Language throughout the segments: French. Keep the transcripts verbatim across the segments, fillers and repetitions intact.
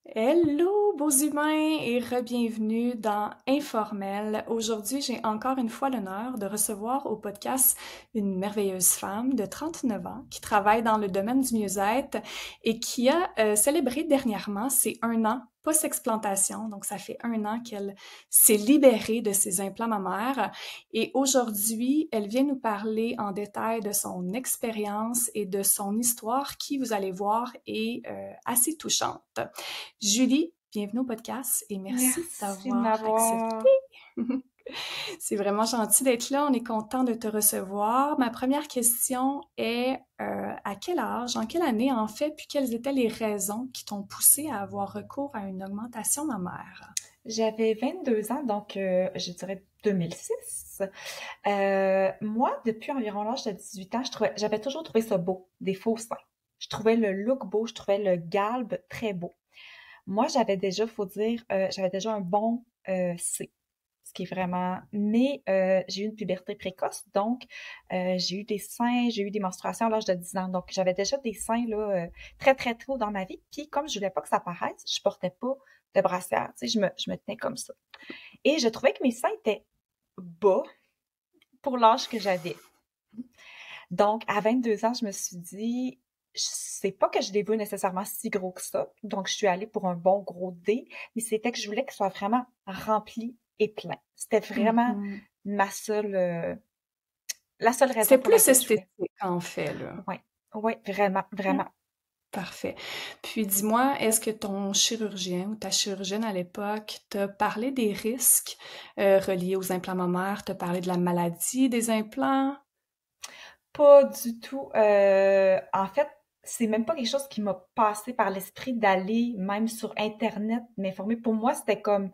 Hello, beaux humains, et re-bienvenue dans Informel. Aujourd'hui, j'ai encore une fois l'honneur de recevoir au podcast une merveilleuse femme de trente-neuf ans qui travaille dans le domaine du mieux-être et qui a euh, célébré dernièrement ses un an post-explantation. Donc, ça fait un an qu'elle s'est libérée de ses implants mammaires et aujourd'hui, elle vient nous parler en détail de son expérience et de son histoire qui, vous allez voir, est euh, assez touchante. Julie, bienvenue au podcast et merci Merci de d'avoir accepté. m'avoir. C'est vraiment gentil d'être là. On est content de te recevoir. Ma première question est euh, à quel âge, en quelle année en fait, puis quelles étaient les raisons qui t'ont poussé à avoir recours à une augmentation mammaire? J'avais vingt-deux ans, donc euh, je dirais deux mille six. Euh, moi, depuis environ l'âge de dix-huit ans, je trouvais, j'avais toujours trouvé ça beau, des faux seins. Je trouvais le look beau, je trouvais le galbe très beau. Moi, j'avais déjà, faut dire, euh, j'avais déjà un bon euh, C, ce qui est vraiment... Mais euh, j'ai eu une puberté précoce, donc euh, j'ai eu des seins, j'ai eu des menstruations à l'âge de dix ans. Donc, j'avais déjà des seins là euh, très, très tôt dans ma vie. Puis, comme je voulais pas que ça paraisse, je portais pas de brassière. Tu sais, je me, je me tenais comme ça. Et je trouvais que mes seins étaient bas pour l'âge que j'avais. Donc, à vingt-deux ans, je me suis dit, c'est pas que je les veux nécessairement si gros que ça. Donc, je suis allée pour un bon gros D, mais c'était que je voulais qu'ils soient vraiment remplis et pleins. C'était vraiment Mhm. ma seule, euh, la seule raison C'est pour plus laquelle je voulais. esthétique en fait, là. Ouais, ouais, vraiment, Mm. vraiment. Parfait. Puis dis-moi, est-ce que ton chirurgien ou ta chirurgienne à l'époque t'a parlé des risques euh, reliés aux implants mammaires, t'a parlé de la maladie des implants? Pas du tout. Euh, en fait, c'est même pas quelque chose qui m'a passé par l'esprit d'aller même sur Internet m'informer. Pour moi, c'était comme,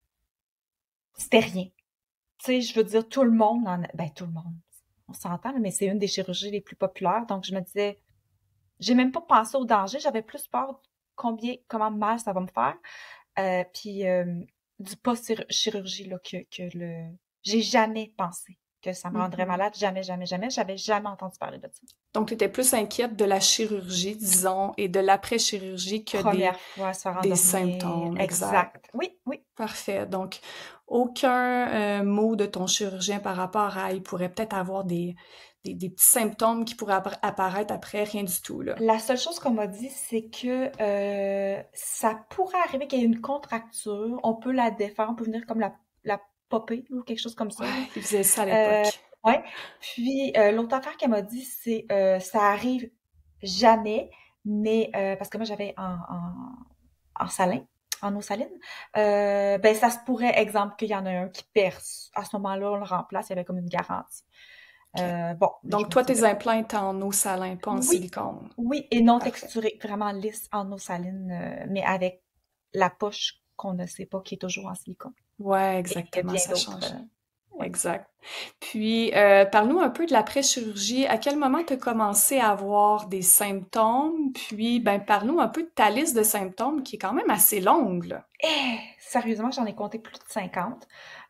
c'était rien. Tu sais, je veux dire, tout le monde en a, ben, tout le monde. On s'entend, là, mais c'est une des chirurgies les plus populaires. Donc, je me disais, j'ai même pas pensé au danger. J'avais plus peur de combien, comment mal ça va me faire. Euh, puis, euh, du post-chirurgie, là, que, que le, j'ai jamais pensé que ça me rendrait Mhm. malade. Jamais, jamais, jamais. J'avais jamais entendu parler de ça. Donc, tu étais plus inquiète de la chirurgie, disons, et de l'après-chirurgie que des, Première fois, se faire des endormir. symptômes. Exact. Exact. Oui, oui. Parfait. Donc, aucun euh, mot de ton chirurgien par rapport à il pourrait peut-être avoir des, des, des petits symptômes qui pourraient appara- apparaître après, rien du tout, là. La seule chose qu'on m'a dit, c'est que euh, ça pourrait arriver qu'il y ait une contracture. On peut la défaire, on peut venir comme la, la popper ou quelque chose comme ça, là. Ouais, il faisait ça à Euh, l'époque. ouais. Puis euh, l'autre affaire qu'elle m'a dit, c'est euh, ça arrive jamais, mais euh, parce que moi j'avais en, en, en salin, en eau saline, euh, ben ça se pourrait, exemple, qu'il y en a un qui perce. À ce moment-là, on le remplace, il y avait comme une garantie. OK. Euh, bon, là, je Donc, me toi, dis, tes ben, implants étaient en eau salin, pas en oui, silicone. oui, et non Parfait. texturé, vraiment lisse en eau saline, euh, mais avec la poche qu'on ne sait pas qui est toujours en silicone. Ouais, Et il y a exactement, bien ça d'autres. change. Euh, oui. Exact. Puis, euh, parle-nous un peu de l'après-chirurgie. À quel moment tu as commencé à avoir des symptômes? Puis, ben, parle-nous un peu de ta liste de symptômes qui est quand même assez longue, là. Eh, sérieusement, j'en ai compté plus de cinquante.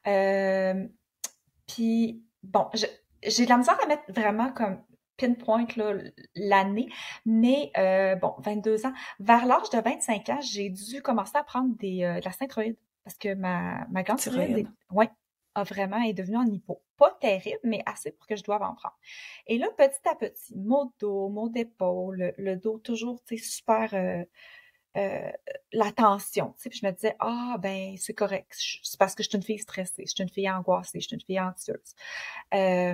Euh, Puis, bon, je- j'ai de la misère à mettre vraiment comme pinpoint là, l'année, mais euh, bon, vingt-deux ans. Vers l'âge de vingt-cinq ans, j'ai dû commencer à prendre des, euh, de la synthroïde parce que ma, ma glande thyroïde Thyroïde. est, ouais, a vraiment est devenue en hypo. Pas terrible, mais assez pour que je doive en prendre. Et là, petit à petit, maux de dos, maux d'épaule, le, le dos toujours, tu sais, super, euh, euh, la tension, tu sais, puis je me disais, ah, ben, c'est correct, Je- c'est parce que je suis une fille stressée, je suis une fille angoissée, je suis une fille anxieuse. Euh,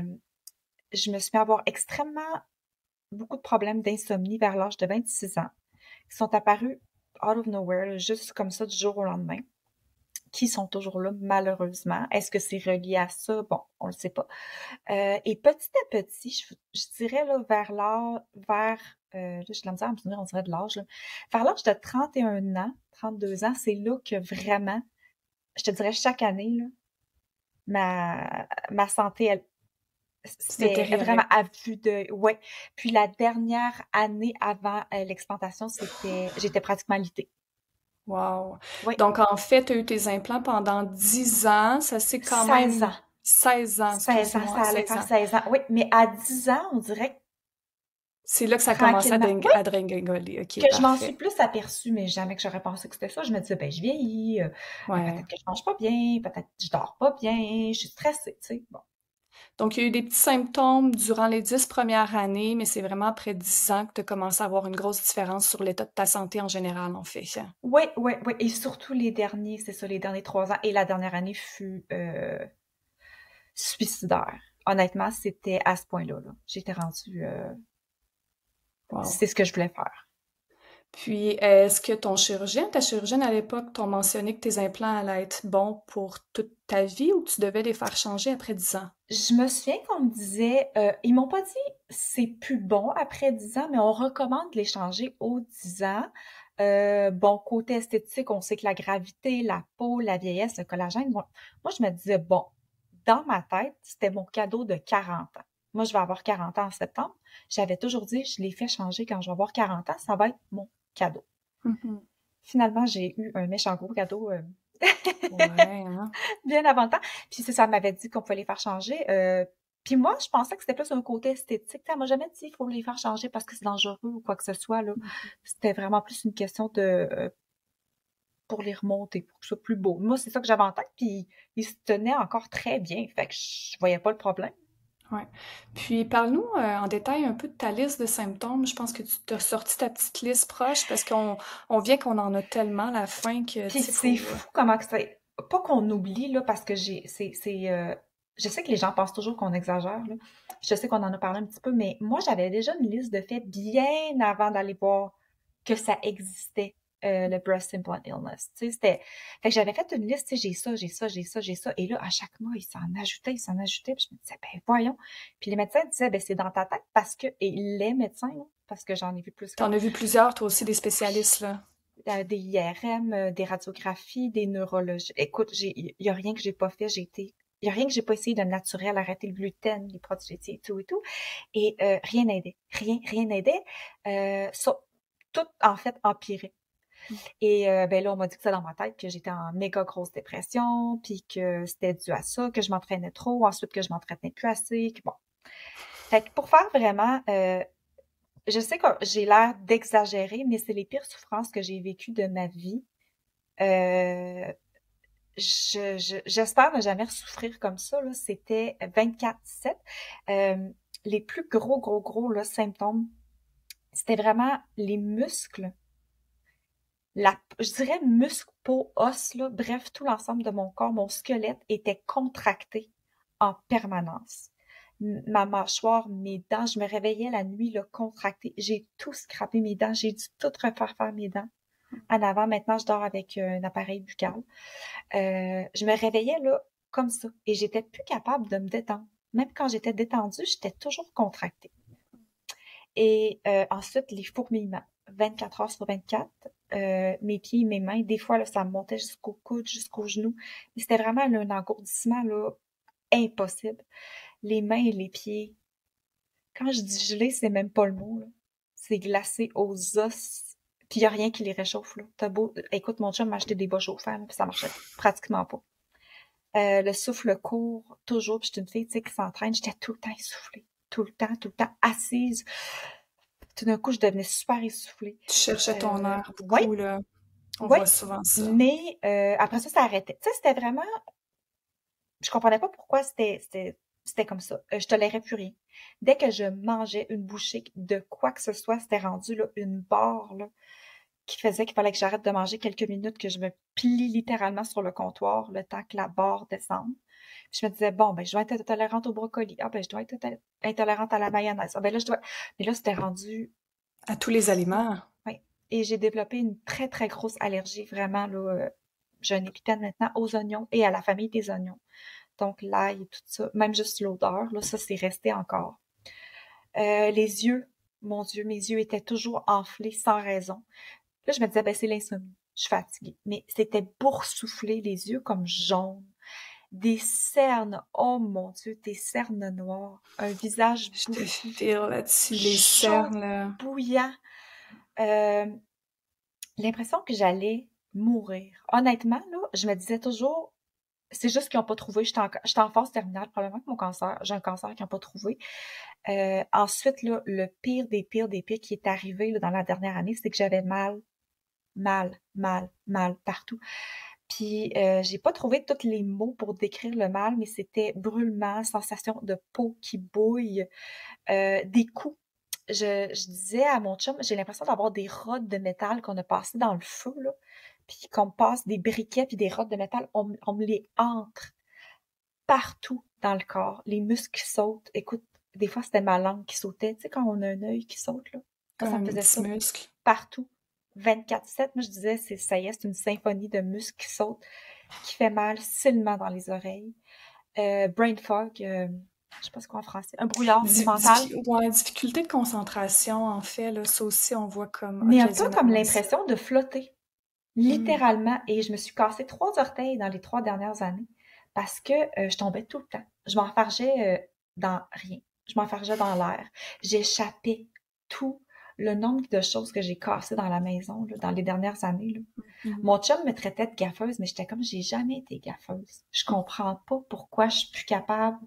je me suis mis à avoir extrêmement beaucoup de problèmes d'insomnie vers l'âge de vingt-six ans, qui sont apparus out of nowhere, là, juste comme ça, du jour au lendemain, qui sont toujours là, malheureusement. Est-ce que c'est relié à ça? Bon, on le sait pas. Euh, et petit à petit, je, je dirais là, vers l'âge, vers, euh, là, j'ai de la misère à me souvenir, on dirait de l'âge, là. Vers l'âge de trente et un ans, trente-deux ans, c'est là que vraiment, je te dirais chaque année, là, ma, ma santé, elle, Tu c'était vraiment détériorais. à vue de, ouais. Puis la dernière année avant euh, l'explantation, c'était, j'étais pratiquement alitée. Wow. Oui, Donc, en fait, tu as eu tes implants pendant dix ans. Ça c'est quand seize même ans. seize ans, seize ans, excuse-moi, ça allait seize faire ans. seize ans. Oui, mais à dix ans, on dirait C'est là que ça a commencé à, tranquillement. ding- Oui, à dégringoler. OK, que je m'en suis parfait. plus aperçue, mais jamais que j'aurais pensé que c'était ça. Je me disais, ben, je vieillis, euh, ben, Ouais. peut-être que je mange pas bien, peut-être que je dors pas bien, je suis stressée, tu sais. Bon. Donc, il y a eu des petits symptômes durant les dix premières années, mais c'est vraiment après dix ans que tu as commencé à avoir une grosse différence sur l'état de ta santé en général, en fait. Oui, oui, oui. Et surtout les derniers, c'est ça, les derniers trois ans. Et la dernière année fut euh, suicidaire. Honnêtement, c'était à ce point-là. Là. J'étais rendue... euh, Wow. c'est ce que je voulais faire. Puis, est-ce que ton chirurgien, ta chirurgienne à l'époque, t'ont mentionné que tes implants allaient être bons pour toute ta vie ou que tu devais les faire changer après dix ans? Je me souviens qu'on me disait, euh, ils m'ont pas dit c'est plus bon après dix ans, mais on recommande de les changer aux dix ans. Euh, bon, côté esthétique, on sait que la gravité, la peau, la vieillesse, le collagène, bon, moi je me disais, bon, dans ma tête, c'était mon cadeau de quarante ans. Moi, je vais avoir quarante ans en septembre. J'avais toujours dit, je les fais changer quand je vais avoir quarante ans, ça va être mon cadeau. Mhm. Finalement, j'ai eu un méchant gros cadeau euh, Ouais, hein? bien avant le temps. Puis c'est ça, elle m'avait dit qu'on pouvait les faire changer. Euh, puis moi, je pensais que c'était plus un côté esthétique. Elle m'a jamais dit qu'il faut les faire changer parce que c'est dangereux ou quoi que ce soit. Là. C'était vraiment plus une question de euh, pour les remonter, pour que ce soit plus beau. Moi, c'est ça que j'avais en tête, puis ils se tenaient encore très bien. Fait que je voyais pas le problème. Ouais. Puis parle-nous euh, en détail un peu de ta liste de symptômes. Je pense que tu t'as sorti ta petite liste proche parce qu'on on vient qu'on en a tellement à la fin que, tu Puis sais, c'est faut... fou comment que c'est. Pas qu'on oublie, là, parce que j'ai. C'est. c'est euh, je sais que les gens pensent toujours qu'on exagère, là. Je sais qu'on en a parlé un petit peu, mais moi, j'avais déjà une liste de faits bien avant d'aller voir que ça existait, euh, le breast implant illness. Tu sais, c'était. Fait que j'avais fait une liste, tu sais, j'ai ça, j'ai ça, j'ai ça, j'ai ça. Et là, à chaque mois, ils s'en ajoutaient, ils s'en ajoutaient. Puis je me disais, ben voyons. Puis les médecins disaient, ben c'est dans ta tête parce que. Et les médecins, là, parce que j'en ai vu plus qu'un. T'en as vu plusieurs, toi aussi, des spécialistes, là. Euh, des I R M, euh, des radiographies, des neurologies. Écoute, il y a rien que j'ai pas fait. J'ai été, il y a rien que j'ai pas essayé de naturel, arrêter le gluten, les produits laitiers et tout et tout. Et euh, rien n'aidait. Rien, rien n'aidait. Euh, ça, tout, en fait, empirait. Et euh, ben là, on m'a dit que c'était dans ma tête, que j'étais en méga grosse dépression, puis que c'était dû à ça, que je m'entraînais trop, ensuite que je m'entraînais plus assez, que bon. Fait que pour faire vraiment euh, je sais que j'ai l'air d'exagérer, mais c'est les pires souffrances que j'ai vécues de ma vie. Euh, je, je- j'espère ne jamais souffrir comme ça, là. C'était vingt-quatre sept. Euh, les plus gros, gros, gros là, symptômes, c'était vraiment les muscles, la, je dirais muscles, peau, os, là, bref, tout l'ensemble de mon corps, mon squelette était contracté en permanence. M- Ma mâchoire, mes dents, je me réveillais la nuit, là, contractée. J'ai tout scrappé mes dents, j'ai dû tout refaire faire mes dents. En avant, maintenant, je dors avec euh, un appareil buccal. Euh, je me réveillais là comme ça et j'étais plus capable de me détendre. Même quand j'étais détendue, j'étais toujours contractée. Et euh, ensuite, les fourmillements, vingt-quatre heures sur vingt-quatre, euh, mes pieds, mes mains, des fois, là, ça me montait jusqu'au coude, jusqu'aux genoux. Mais c'était vraiment là, un engourdissement là, impossible. Les mains et les pieds. Quand je dis gelé, c'est même pas le mot. Là. C'est glacé aux os. Puis il n'y a rien qui les réchauffe. Là. T'as beau... Écoute, mon chum m'a acheté des bas chauffants, là, puis ça marchait pratiquement pas. Euh, le souffle court, toujours. Puis j'étais une fille, tu sais, qui s'entraîne. J'étais tout le temps essoufflée. Tout le temps, tout le temps assise. Tout d'un coup, je devenais super essoufflée. Tu cherchais ton Euh, air oui, beaucoup, là. On oui. voit souvent ça. Mais euh, après ça, ça arrêtait. Tu sais, c'était vraiment... Je comprenais pas pourquoi c'était c'était c'était comme ça. Euh, je tolérais plus rien. Dès que je mangeais une bouchée de quoi que ce soit, c'était rendu là, une barre là, qui faisait qu'il fallait que j'arrête de manger quelques minutes, que je me plie littéralement sur le comptoir le temps que la barre descende. Puis je me disais, bon, ben, je dois être intolérante au brocoli. Ah, ben, je dois être intolérante à la mayonnaise. Ah, ben, là, je dois... Mais là, c'était rendu À tous les fou. aliments. Oui. Et j'ai développé une très, très grosse allergie, vraiment, là. Euh, j'ai un épithète maintenant aux oignons et à la famille des oignons. Donc, l'ail et tout ça, même juste l'odeur, là, ça, c'est resté encore. Euh, les yeux, mon Dieu, mes yeux étaient toujours enflés sans raison. Là, je me disais, ben, c'est l'insomnie. Je suis fatiguée. Mais c'était boursouflé, les yeux comme jaunes. Des cernes, oh mon Dieu, des cernes noires. Un visage Je te bouffi, file là-dessus, les chaud, cernes, là. bouillant. Euh, l'impression que j'allais mourir. Honnêtement, là, je me disais toujours, C'est juste qu'ils n'ont pas trouvé. J'étais en, j'étais en phase terminale, probablement que mon cancer, j'ai un cancer qu'ils n'ont pas trouvé. Euh, ensuite, là, le pire des pires des pires qui est arrivé là, dans la dernière année, c'est que j'avais mal, mal, mal, mal partout. Puis, euh, j'ai pas trouvé tous les mots pour décrire le mal, mais c'était brûlement, sensation de peau qui bouille, euh, des coups. Je, je disais à mon chum, j'ai l'impression d'avoir des rods de métal qu'on a passées dans le feu, là, puis qu'on me passe des briquets puis des rods de métal, on, on me les entre partout dans le corps. Les muscles qui sautent. Écoute, des fois, c'était ma langue qui sautait. Tu sais, quand on a un œil qui saute, là. Moi, Comme ça me un faisait petit ça muscle. partout. vingt-quatre sept, moi, je disais, c'est, ça y est, c'est une symphonie de muscles qui sautent, qui fait mal seulement dans les oreilles. Euh, brain fog, euh, je sais pas ce qu'on en français, un brouillard Di- mental. diffi- ouais, difficulté de concentration, en fait, là, ça aussi, on voit comme Mais un peu comme occasionnellement ça. l'impression de flotter, Hmm. littéralement. Et je me suis cassé trois orteils dans les trois dernières années parce que euh, je tombais tout le temps. Je m'enfargeais euh, dans rien. Je m'enfargeais dans l'air. J'échappais tout le nombre de choses que j'ai cassées dans la maison là, dans les dernières années. Là. Mhm. Mon chum me traitait de gaffeuse, mais j'étais comme, j'ai jamais été gaffeuse. Je comprends pas pourquoi je suis plus capable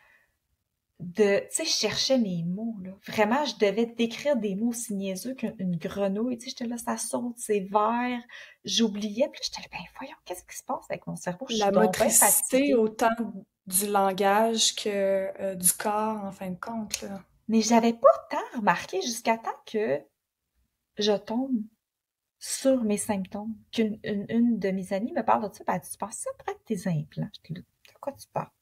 de, tu sais, je cherchais mes mots, là. Vraiment, je devais décrire des mots aussi niaiseux qu'une grenouille. Tu sais, j'étais là, ça saute, c'est vert. J'oubliais, puis j'étais là, ben voyons, qu'est-ce qui se passe avec mon cerveau? Je suis La donc bien motricité, fatiguée. autant du langage que euh, du corps, en fin de compte, là. Mais j'avais pas tant remarqué jusqu'à temps que je tombe sur mes symptômes. Qu'une une, une de mes amies me parle de ça, puis elle dit, tu penses ça après tes implants? J'étais là, de quoi tu parles?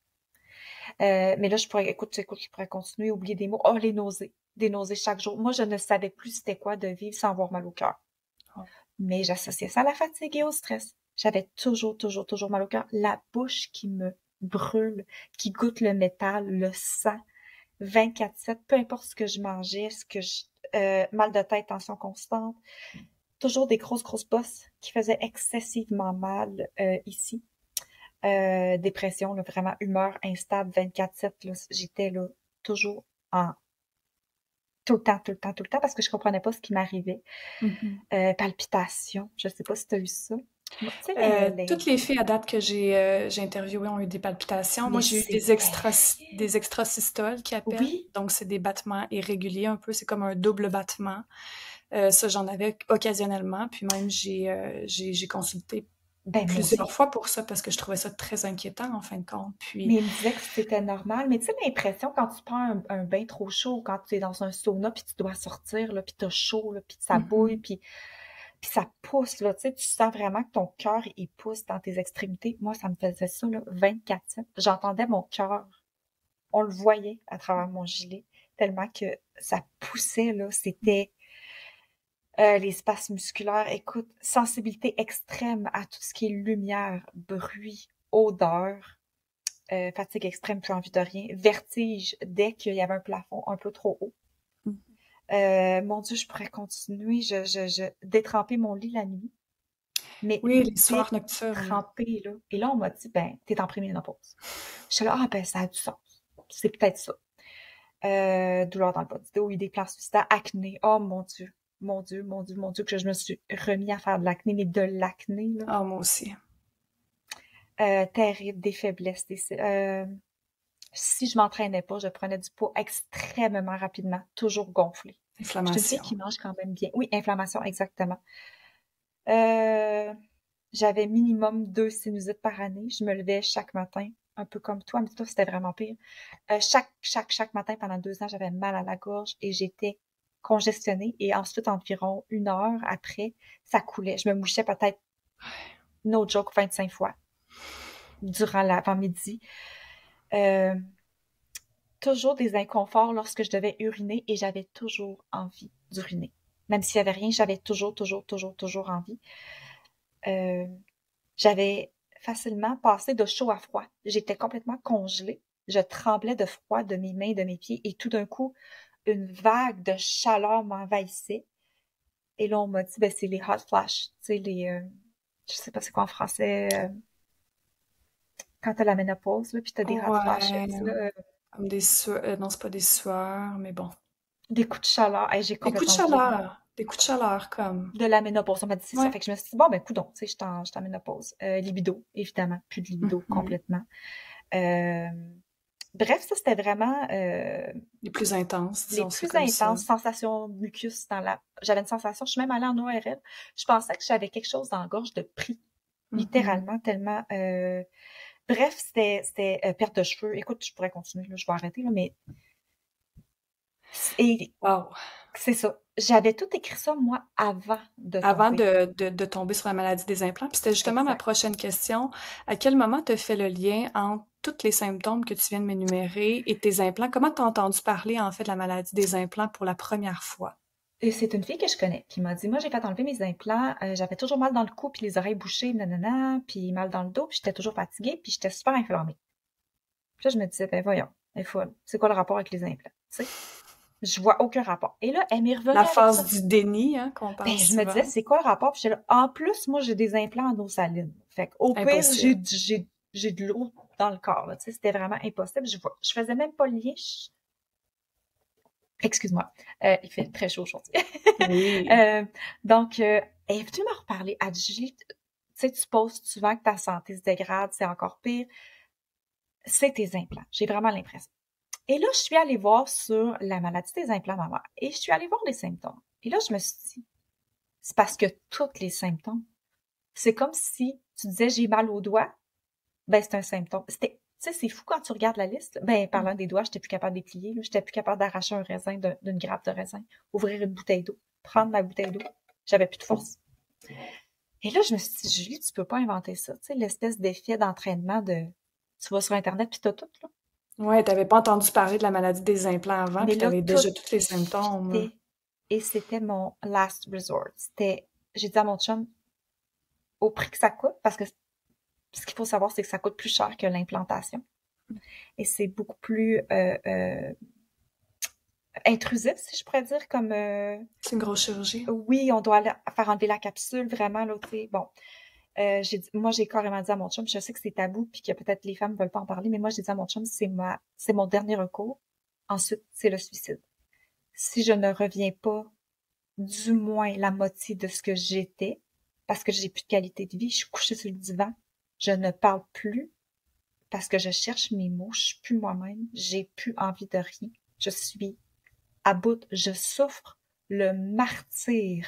Euh, mais là, je pourrais, écoute, écoute, je pourrais continuer, oublier des mots. Oh, les nausées. Des nausées chaque jour. Moi, je ne savais plus c'était quoi de vivre sans avoir mal au cœur. Oh. Mais j'associais ça à la fatigue et au stress. J'avais toujours, toujours, toujours mal au cœur. La bouche qui me brûle, qui goûte le métal, le sang, vingt-quatre sept, peu importe ce que je mangeais, ce que je, euh, mal de tête, tension constante. Toujours des grosses, grosses bosses qui faisaient excessivement mal euh, ici. Euh, dépression, là, vraiment humeur instable, vingt-quatre sept, là, j'étais là toujours en tout le temps, tout le temps, tout le temps, parce que je comprenais pas ce qui m'arrivait. Mhm. Euh, palpitations, je sais pas si tu as eu ça. Moi, tu sais, les, Euh, les, toutes les filles à date que j'ai euh, j'ai interviewées ont eu des palpitations. Moi, mais j'ai eu c'est des extra terrible. des extrasystoles qui appellent. Oui, Donc, c'est des battements irréguliers un peu. C'est comme un double battement. Euh, ça, j'en avais occasionnellement. Puis même, j'ai euh, j'ai j'ai consulté ben moi plusieurs aussi. fois pour ça parce que je trouvais ça très inquiétant en fin de compte. Puis, Mais il me disait que c'était normal. Mais tu sais, l'impression quand tu prends un, un bain trop chaud, quand tu es dans un sauna, puis tu dois sortir, là, puis t'as chaud, là, puis ça bouille, mhm. puis Puis ça pousse, là, tu sais, tu sens vraiment que ton cœur, il pousse dans tes extrémités. Moi, ça me faisait ça, là, vingt-quatre sept. J'entendais mon cœur. On le voyait à travers mon gilet, tellement que ça poussait, là. C'était euh, les spasmes musculaires. Écoute, sensibilité extrême à tout ce qui est lumière, bruit, odeur, euh, fatigue extrême, plus envie de rien, vertige dès qu'il y avait un plafond un peu trop haut. Euh, mon Dieu, je pourrais continuer. Je, je, je détremper mon lit la nuit. Mais Oui, les soirs nocturnes. détrempée, là. Et là, on m'a dit, ben, t'es en préménopause. Je suis là, ah, ben, ça a du sens. C'est peut-être ça. Euh, douleur dans le bas du dos, idées plans suicidaires, acné. Oh, mon Dieu. Mon Dieu, mon Dieu, mon Dieu, que je me suis remis à faire de l'acné, mais de l'acné, là. Ah, moi aussi. Euh, terrible, des faiblesses. Des, euh, si je m'entraînais pas, je prenais du poids extrêmement rapidement, toujours gonflé. Je suis une fille Inflammation. qui mange quand même bien. Oui, inflammation, exactement. Euh, J'avais minimum deux sinusites par année. Je me levais chaque matin, un peu comme toi, mais toi, c'était vraiment pire. Euh, chaque, chaque, chaque matin, pendant deux ans, j'avais mal à la gorge et j'étais congestionnée. Et ensuite, environ une heure après, ça coulait. Je me mouchais peut-être, no joke, vingt-cinq fois durant l'avant-midi. Euh, Toujours des inconforts lorsque je devais uriner et j'avais toujours envie d'uriner. Même s'il y avait rien, j'avais toujours, toujours, toujours, toujours envie. Euh, J'avais facilement passé de chaud à froid. J'étais complètement congelée. Je tremblais de froid de mes mains, de mes pieds, et tout d'un coup, une vague de chaleur m'envahissait. Et là, on m'a dit, ben, c'est les hot flashes. Tu sais, les, euh, je sais pas c'est quoi en français, euh, quand t'as la ménopause, là, puis t'as des hot flashes, Ouais, là, euh, comme des sueurs. euh, non, c'est pas des sueurs, mais bon. des coups de chaleur. Hey, j'ai Des coups de complètement viré. chaleur. Des coups de chaleur, comme. De la ménopause. On m'a dit c'est ça. Ouais. Fait que je me suis dit, bon, ben, coudonc, tu sais, je suis en, je suis en ménopause. Euh, libido, évidemment. Plus de libido, Mhm. complètement. Euh, bref, ça, c'était vraiment euh, Les plus intenses, les disons ça plus comme ça. intenses sensations mucus dans la... J'avais une sensation, je suis même allée en O R L. Je pensais que j'avais quelque chose dans la gorge de pris. Mhm. Littéralement, tellement... euh, Bref, c'était c'était euh, perte de cheveux. Écoute, je pourrais continuer, là, je vais arrêter, là, mais... Et Wow. c'est ça. J'avais tout écrit ça, moi, avant de Avant tomber. de, de, de tomber sur la maladie des implants. Puis c'était justement ma Exact. prochaine question. À quel moment tu as fait le lien entre tous les symptômes que tu viens de m'énumérer et tes implants? Comment tu as entendu parler, en fait, de la maladie des implants pour la première fois? Et c'est une fille que je connais qui m'a dit, moi, j'ai fait enlever mes implants, euh, j'avais toujours mal dans le cou, puis les oreilles bouchées, nanana, puis mal dans le dos, puis j'étais toujours fatiguée, puis j'étais super inflammée. Puis là, je me disais, ben voyons, elle est folle. C'est quoi le rapport avec les implants? Tu sais, je vois aucun rapport. Et là, elle m'est La revenue avec phase ça. du déni, hein, qu'on Ben, parle je me disais, souvent. c'est quoi le rapport? Puis j'étais là, en plus, moi, j'ai des implants en eau saline. Fait qu'au pire, j'ai, Impossible. du- j'ai, j'ai de l'eau dans le corps, là. Tu sais, c'était vraiment impossible. Je vois, je faisais même pas le lien. Je- Excuse-moi. Euh, il fait très chaud aujourd'hui. Oui. Euh, donc, euh, elle est venue me reparler. Elle dit, Julie, tu sais, tu poses souvent que ta santé se dégrade, c'est encore pire. C'est tes implants. J'ai vraiment l'impression. Et là, je suis allée voir sur la maladie des implants mammaires. Et je suis allée voir les symptômes. Et là, je me suis dit, c'est parce que tous les symptômes, c'est comme si tu disais j'ai mal au doigt, ben c'est un symptôme. C'était, tu sais, c'est fou quand tu regardes la liste. Ben, parlant des doigts, j'étais plus capable de les plier, là. J'étais plus capable d'arracher un raisin d'un- d'une grappe de raisin, ouvrir une bouteille d'eau, prendre ma bouteille d'eau. J'avais plus de force. Et là, je me suis dit, Julie, tu peux pas inventer ça. Tu sais, l'espèce d'effet d'entraînement de, tu vas sur Internet puis t'as tout, là. Ouais, t'avais pas entendu parler de la maladie des implants avant, Mais puis là, t'avais tout déjà tous les symptômes. fitait. Et c'était mon last resort. C'était, j'ai dit à mon chum, au prix que ça coûte, parce que ce qu'il faut savoir, c'est que ça coûte plus cher que l'implantation. Et c'est beaucoup plus euh, euh, intrusif, si je pourrais dire, comme euh, C'est une grosse chirurgie. oui, on doit aller faire enlever la capsule, vraiment, là, tu sais, bon. Euh, j'ai dit, moi, j'ai carrément dit à mon chum, je sais que c'est tabou, puis que peut-être les femmes ne veulent pas en parler, mais moi, j'ai dit à mon chum, c'est ma, c'est mon dernier recours. Ensuite, c'est le suicide. Si je ne reviens pas, du moins la moitié de ce que j'étais, parce que j'ai plus de qualité de vie, je suis couchée sur le divan, je ne parle plus, parce que je cherche mes mots, je suis plus moi-même, j'ai plus envie de rien. Je suis à bout, je souffre le martyre.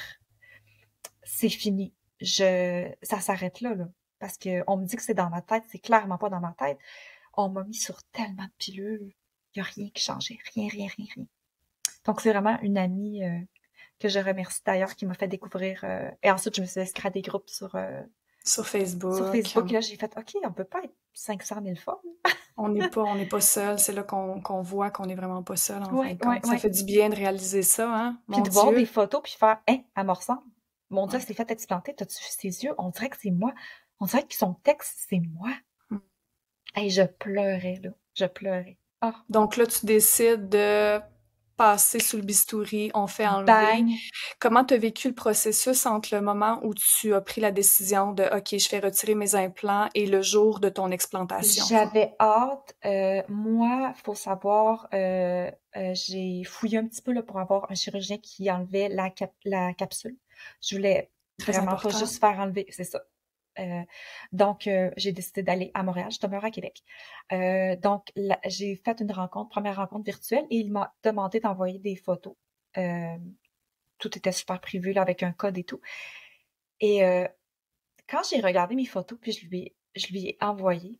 C'est fini. Je, ça s'arrête là, là. Parce que on me dit que c'est dans ma tête, c'est clairement pas dans ma tête. On m'a mis sur tellement de pilules. Il y a rien qui changeait. Rien, rien, rien, rien. Donc, c'est vraiment une amie, euh, que je remercie d'ailleurs, qui m'a fait découvrir, euh, et ensuite, je me suis inscrite à des groupes sur, euh, Sur sur Facebook. Facebook. Et là, j'ai fait, OK, on peut pas être cinq cent mille femmes. On n'est pas, on n'est pas seul. C'est là qu'on qu'on voit qu'on n'est vraiment pas seul, en fin Ouais, de ouais, compte. Ça ouais. fait du bien de réaliser ça, hein? Puis Mon de voir des Dieu. photos, puis faire, hein, elle me ressemble. Mon Dieu, elle Ouais. s'est fait explanter. T'as-tu vu ses yeux? On dirait que c'est moi. On dirait que son texte, c'est moi. Mm. Hey, je pleurais, là. Je pleurais. Ah, Donc là, tu décides de passer sous le bistouri, on fait enlever. bang! Comment tu as vécu le processus entre le moment où tu as pris la décision de OK, je fais retirer mes implants et le jour de ton explantation? J'avais hâte. Euh, moi, faut savoir, euh, euh, j'ai fouillé un petit peu là, pour avoir un chirurgien qui enlevait la, cap- la capsule. Je voulais Très vraiment pas important. juste faire enlever, c'est ça. Euh, donc, euh, j'ai décidé d'aller à Montréal. Je demeure à Québec. Euh, donc, là, j'ai fait une rencontre, première rencontre virtuelle, et il m'a demandé d'envoyer des photos. Euh, tout était super prévu là, avec un code et tout. Et euh, quand j'ai regardé mes photos, puis je lui ai, je lui ai envoyé,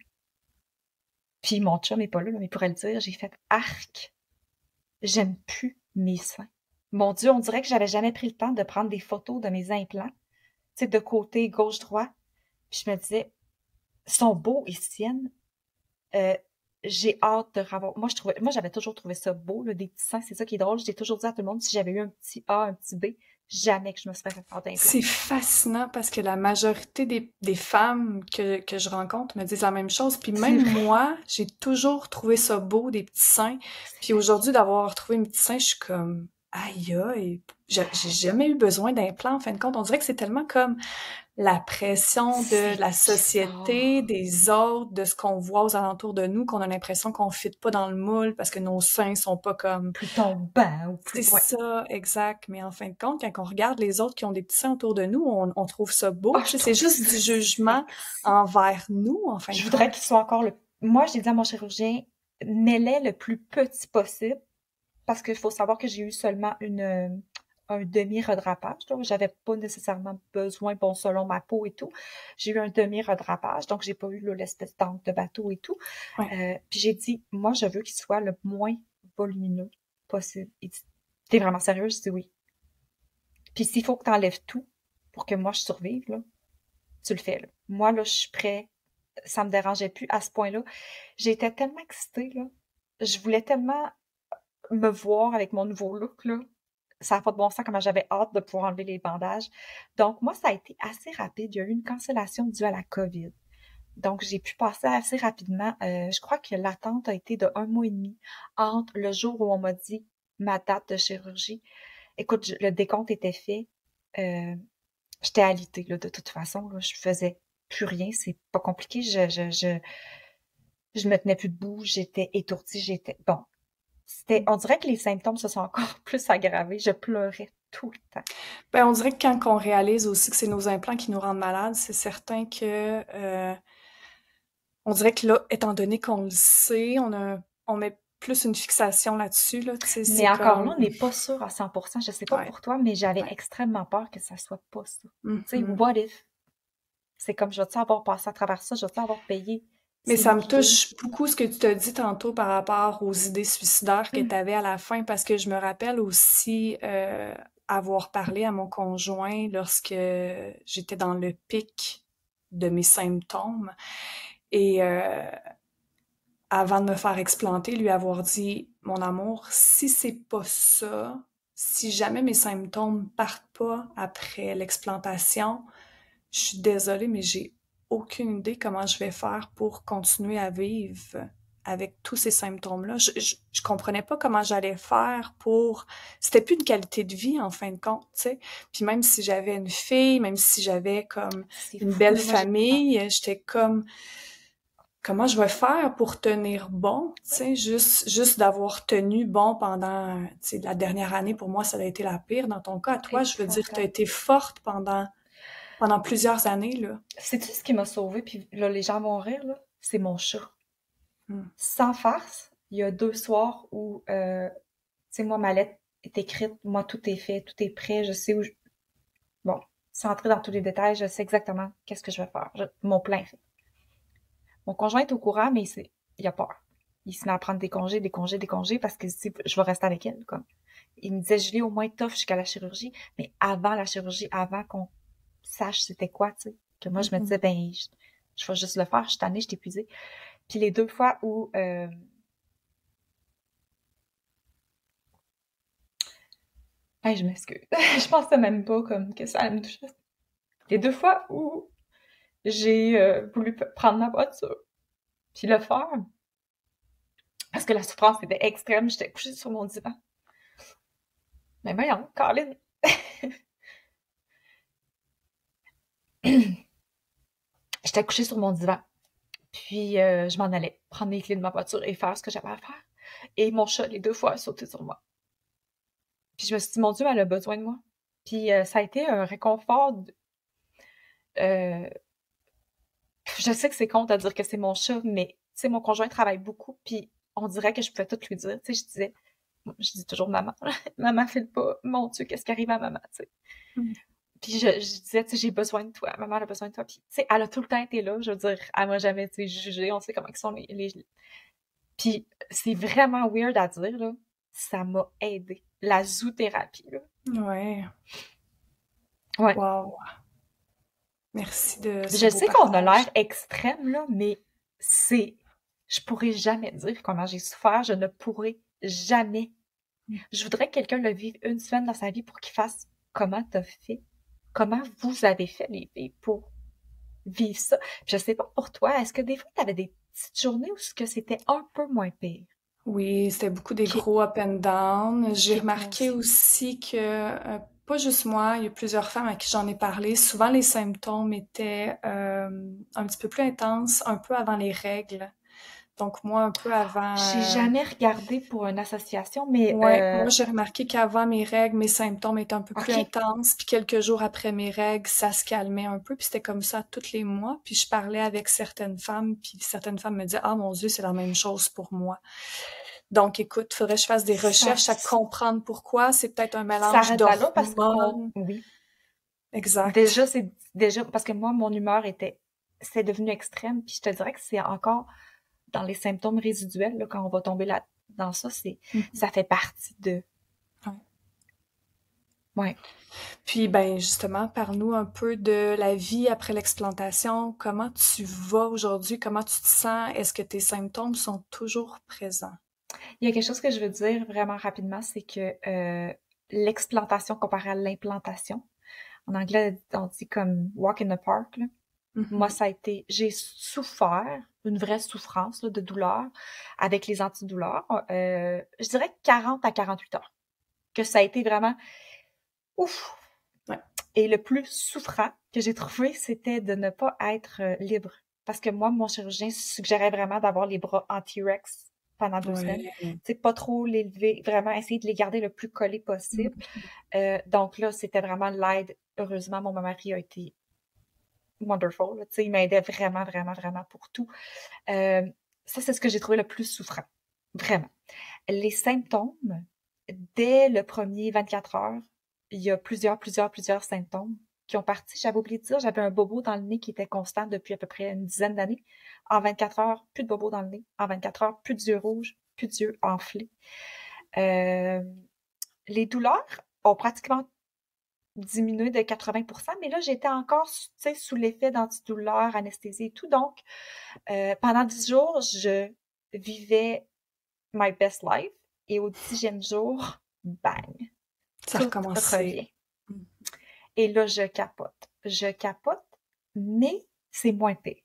puis mon chum n'est pas là, mais il pourrait le dire, j'ai fait arc. J'aime plus mes seins. Mon Dieu, on dirait que j'avais jamais pris le temps de prendre des photos de mes implants, tu sais, de côté gauche-droit. Puis je me disais, ils sont beaux, ils se tiennent. Euh, j'ai hâte de revoir. Moi, je trouvais, moi, j'avais toujours trouvé ça beau, là, des petits seins. C'est ça qui est drôle. J'ai toujours dit à tout le monde, si j'avais eu un petit A, un petit B, jamais que je me serais fait faire d'implant. C'est fascinant parce que la majorité des, des femmes que, que je rencontre me disent la même chose. Puis C'est même vrai. moi, j'ai toujours trouvé ça beau, des petits seins. C'est Puis aujourd'hui, d'avoir trouvé mes petits seins, je suis comme aïe aïe, j'ai j'ai jamais eu besoin d'implants en fin de compte. On dirait que c'est tellement comme la pression de C'est la société, bizarre. des autres, de ce qu'on voit aux alentours de nous, qu'on a l'impression qu'on fit pas dans le moule parce que nos seins sont pas comme... Plus tombant ou C'est plus... Ouais. ça, exact. Mais en fin de compte, quand on regarde les autres qui ont des petits seins autour de nous, on, on trouve ça beau. Ah, Tu je sais, c'est trouve juste ça du jugement sexy. envers nous, en fin Je de voudrais compte. qu'il soit encore le... Moi, j'ai dit à mon chirurgien, mets-les le plus petit possible, parce qu'il faut savoir que j'ai eu seulement une, euh, un demi-redrapage. Donc, j'avais pas nécessairement besoin, bon, selon ma peau et tout. J'ai eu un demi-redrapage, donc j'ai pas eu là, l'espèce d'angle de bateau et tout. Ouais. Euh, puis j'ai dit, moi, je veux qu'il soit le moins volumineux possible. Il dit, t'es vraiment sérieux? Je dis oui. Puis s'il faut que t'enlèves tout pour que moi je survive, là, tu le fais, là. Moi, là, je suis prêt. Ça me dérangeait plus à ce point-là. J'étais tellement excitée, là. Je voulais tellement me voir avec mon nouveau look, là. Ça n'a pas de bon sens comment j'avais hâte de pouvoir enlever les bandages. Donc, moi, ça a été assez rapide. Il y a eu une cancellation due à la COVID. Donc, j'ai pu passer assez rapidement. Euh, je crois que l'attente a été de un mois et demi entre le jour où on m'a dit ma date de chirurgie. Écoute, je- le décompte était fait. Euh, J'étais alitée, là, de toute façon. Là, je faisais plus rien. C'est pas compliqué. Je, je, je, je me tenais plus debout. J'étais étourdie. J'étais... Bon, c'était... On dirait que les symptômes se sont encore plus aggravés. Je pleurais tout le temps. Ben, on dirait que quand on réalise aussi que c'est nos implants qui nous rendent malades, c'est certain que euh, on dirait que là, étant donné qu'on le sait, on a, on met plus une fixation là-dessus, là, tu sais, c'est Mais encore là, comme, on n'est pas sûr à cent pour cent. Je sais pas ouais, pour toi, mais j'avais ouais. extrêmement peur que ça soit pas ça. Tu sais, Mhm. what if? C'est comme, je vais-tu avoir passé à travers ça? Je vais-tu avoir payé? Mais C'est ça me liquidé? touche beaucoup ce que tu t'as dit tantôt par rapport aux idées suicidaires que tu Hum, avais à la fin, parce que je me rappelle aussi euh, avoir parlé à mon conjoint lorsque j'étais dans le pic de mes symptômes. Et euh, avant de me faire explanter, lui avoir dit, mon amour, si c'est pas ça, si jamais mes symptômes partent pas après l'explantation, je suis désolée, mais j'ai aucune idée comment je vais faire pour continuer à vivre avec tous ces symptômes-là. Je, je, je comprenais pas comment j'allais faire pour... C'était plus une qualité de vie, en fin de compte, tu sais. Puis même si j'avais une fille, même si j'avais comme c'est une fou, belle là. Moi, j'ai... famille, j'étais comme comment je vais faire pour tenir bon, tu sais, juste, juste d'avoir tenu bon pendant, tu sais, la dernière année, pour moi, ça a été la pire. Dans ton cas, toi, je veux dire, tu as Épouvantable. été forte pendant, pendant plusieurs années, là. Sais-tu ce qui m'a sauvée? Puis là, les gens vont rire, là. C'est mon chat. Hmm. Sans farce, il y a deux soirs où, euh, tu sais, moi, ma lettre est écrite, moi, tout est fait, tout est prêt, je sais où je... Bon, sans entrer dans tous les détails, je sais exactement qu'est-ce que je vais faire. Je- Mon plan est fait. Mon conjoint est au courant, mais il, sait- il a peur. Il se met à prendre des congés, des congés, des congés, parce que si je vais rester avec elle, comme. Il me disait, Julie, au moins tough jusqu'à la chirurgie, mais avant la chirurgie, avant qu'on sache c'était quoi, tu sais. Que moi, je me Mhm. disais, ben, je, je vais juste le faire, je suis tannée, je suis épuisée. Puis les deux fois où, euh, hey, je m'excuse. Je pensais même pas comme que ça allait me toucher. Les deux fois où j'ai euh, voulu p- prendre ma voiture, puis le faire, parce que la souffrance était extrême, j'étais couchée sur mon divan. Mais voyons, Colin. J'étais couchée sur mon divan. Puis euh, je m'en allais prendre les clés de ma voiture et faire ce que j'avais à faire. Et mon chat, les deux fois, a sauté sur moi. Puis je me suis dit, mon Dieu, elle a besoin de moi. Puis euh, ça a été un réconfort. de- euh, je sais que c'est con de dire que c'est mon chat, mais tu sais, mon conjoint travaille beaucoup, puis on dirait que je pouvais tout lui dire. Tu sais, je disais, je dis toujours maman, maman file pas, mon Dieu, qu'est-ce qui arrive à maman, tu sais. Mhm. Puis je, je disais, tu sais, j'ai besoin de toi, maman a besoin de toi. Puis tu sais, elle a tout le temps été là, je veux dire, elle m'a jamais, tu sais, jugée, on sait comment ils sont les, les... Puis c'est vraiment weird à dire, là, ça m'a aidé. La zoothérapie, là. Ouais. Ouais. Wow. Merci de ce Je beau sais qu'on a l'air partage. extrême, là, mais c'est... Je pourrais jamais dire comment j'ai souffert. Je ne pourrais jamais. Je voudrais que quelqu'un le vive une semaine dans sa vie pour qu'il fasse comment t'as fait. Comment vous avez fait, les filles, pour vivre ça. Puis je sais pas pour toi, est-ce que des fois, t'avais des petites journées où ce que c'était un peu moins pire? Oui, c'était beaucoup des OK. gros up and down. J'ai OK, moi remarqué aussi. aussi que, euh, pas juste moi, il y a plusieurs femmes à qui j'en ai parlé. Souvent, les symptômes étaient euh, un petit peu plus intenses, un peu avant les règles. Donc moi, un peu avant, J'ai euh, jamais regardé pour une association, mais ouais, euh, moi j'ai remarqué qu'avant mes règles, mes symptômes étaient un peu plus OK. intenses, puis quelques jours après mes règles, ça se calmait un peu, puis c'était comme ça tous les mois. Puis je parlais avec certaines femmes, puis certaines femmes me disaient, ah mon Dieu, c'est la même chose pour moi. Donc, écoute, faudrait que je fasse des Ça, recherches à comprendre pourquoi. C'est peut-être un ça mélange arrête à l'eau parce qu'on, d'hormones. oui. Déjà, Exact. c'est déjà parce que moi, mon humeur était, c'est devenu extrême. Puis je te dirais que c'est encore dans les symptômes résiduels là, quand on va tomber là dans ça, c'est, Mhm. ça fait partie de, Ouais. ouais. Puis, ben, justement, parle-nous un peu de la vie après l'explantation. Comment tu vas aujourd'hui? Comment tu te sens? Est-ce que tes symptômes sont toujours présents? Il y a quelque chose que je veux dire vraiment rapidement, c'est que euh, l'explantation comparée à l'implantation, en anglais, on dit comme walk in the park, là. Moi, Mhm. ça a été, j'ai souffert, une vraie souffrance là, de douleur avec les antidouleurs. Euh, je dirais quarante à quarante-huit heures. Que ça a été vraiment ouf. Ouais. Et le plus souffrant que j'ai trouvé, c'était de ne pas être euh, libre. Parce que moi, mon chirurgien suggérait vraiment d'avoir les bras en T-Rex pendant deux semaines. Ouais. Tu sais, pas trop l'élever, vraiment essayer de les garder le plus collés possible. Mhm. Euh, donc là, c'était vraiment l'aide. Heureusement, mon mari a été wonderful. Tu sais, il m'aidait vraiment, vraiment, vraiment pour tout. Euh, ça, c'est ce que j'ai trouvé le plus souffrant. Vraiment. Les symptômes, dès le premier vingt-quatre heures, il y a plusieurs, plusieurs, plusieurs symptômes qui ont parti. J'avais oublié de dire, j'avais un bobo dans le nez qui était constant depuis à peu près une dizaine d'années. En vingt-quatre heures, plus de bobo dans le nez. En vingt-quatre heures, plus d'yeux rouges, plus d'yeux enflés. Euh, les douleurs ont pratiquement diminué de quatre-vingts pour cent, mais là, j'étais encore, tu sais, sous l'effet d'antidouleurs, anesthésie et tout. Donc, euh, pendant dix jours, je vivais my best life. Et au dixième jour, bang, Ça a tout recommencé. revient. Et là, je capote. Je capote, mais c'est moins pire.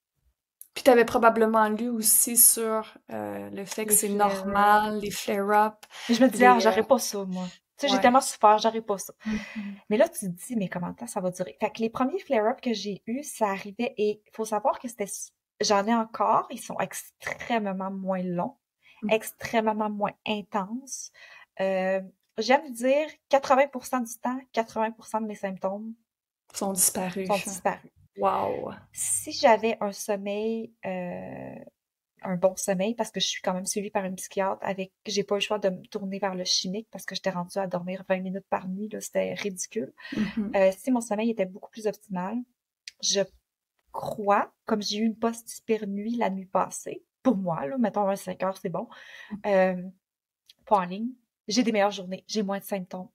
Puis tu avais probablement lu aussi sur euh, le fait que Les c'est flare-ups. normal, les flare-ups, Mais je me disais, ah, les... euh, j'aurais pas ça, moi. Tu sais, j'ai ouais. tellement souffert, j'aurais pas ça. Mhm. Mais là, tu te dis, mais comment ça va durer? Fait que les premiers flare-ups que j'ai eus, ça arrivait et il faut savoir que c'était, j'en ai encore, ils sont extrêmement moins longs, Mhm. extrêmement moins intenses. Euh, j'aime dire quatre-vingts pour cent du temps, quatre-vingts pour cent de mes symptômes Sont sont disparus. disparus. Wow. Si j'avais un sommeil, euh, un bon sommeil, parce que je suis quand même suivie par une psychiatre avec, j'ai pas eu le choix de me tourner vers le chimique parce que j'étais rendue à dormir vingt minutes par nuit, là, c'était ridicule. Mhm. Euh, si mon sommeil était beaucoup plus optimal, je crois, comme j'ai eu une post-hyper nuit la nuit passée, pour moi, là, mettons un cinq heures, c'est bon, euh, pas en ligne, j'ai des meilleures journées, j'ai moins de symptômes.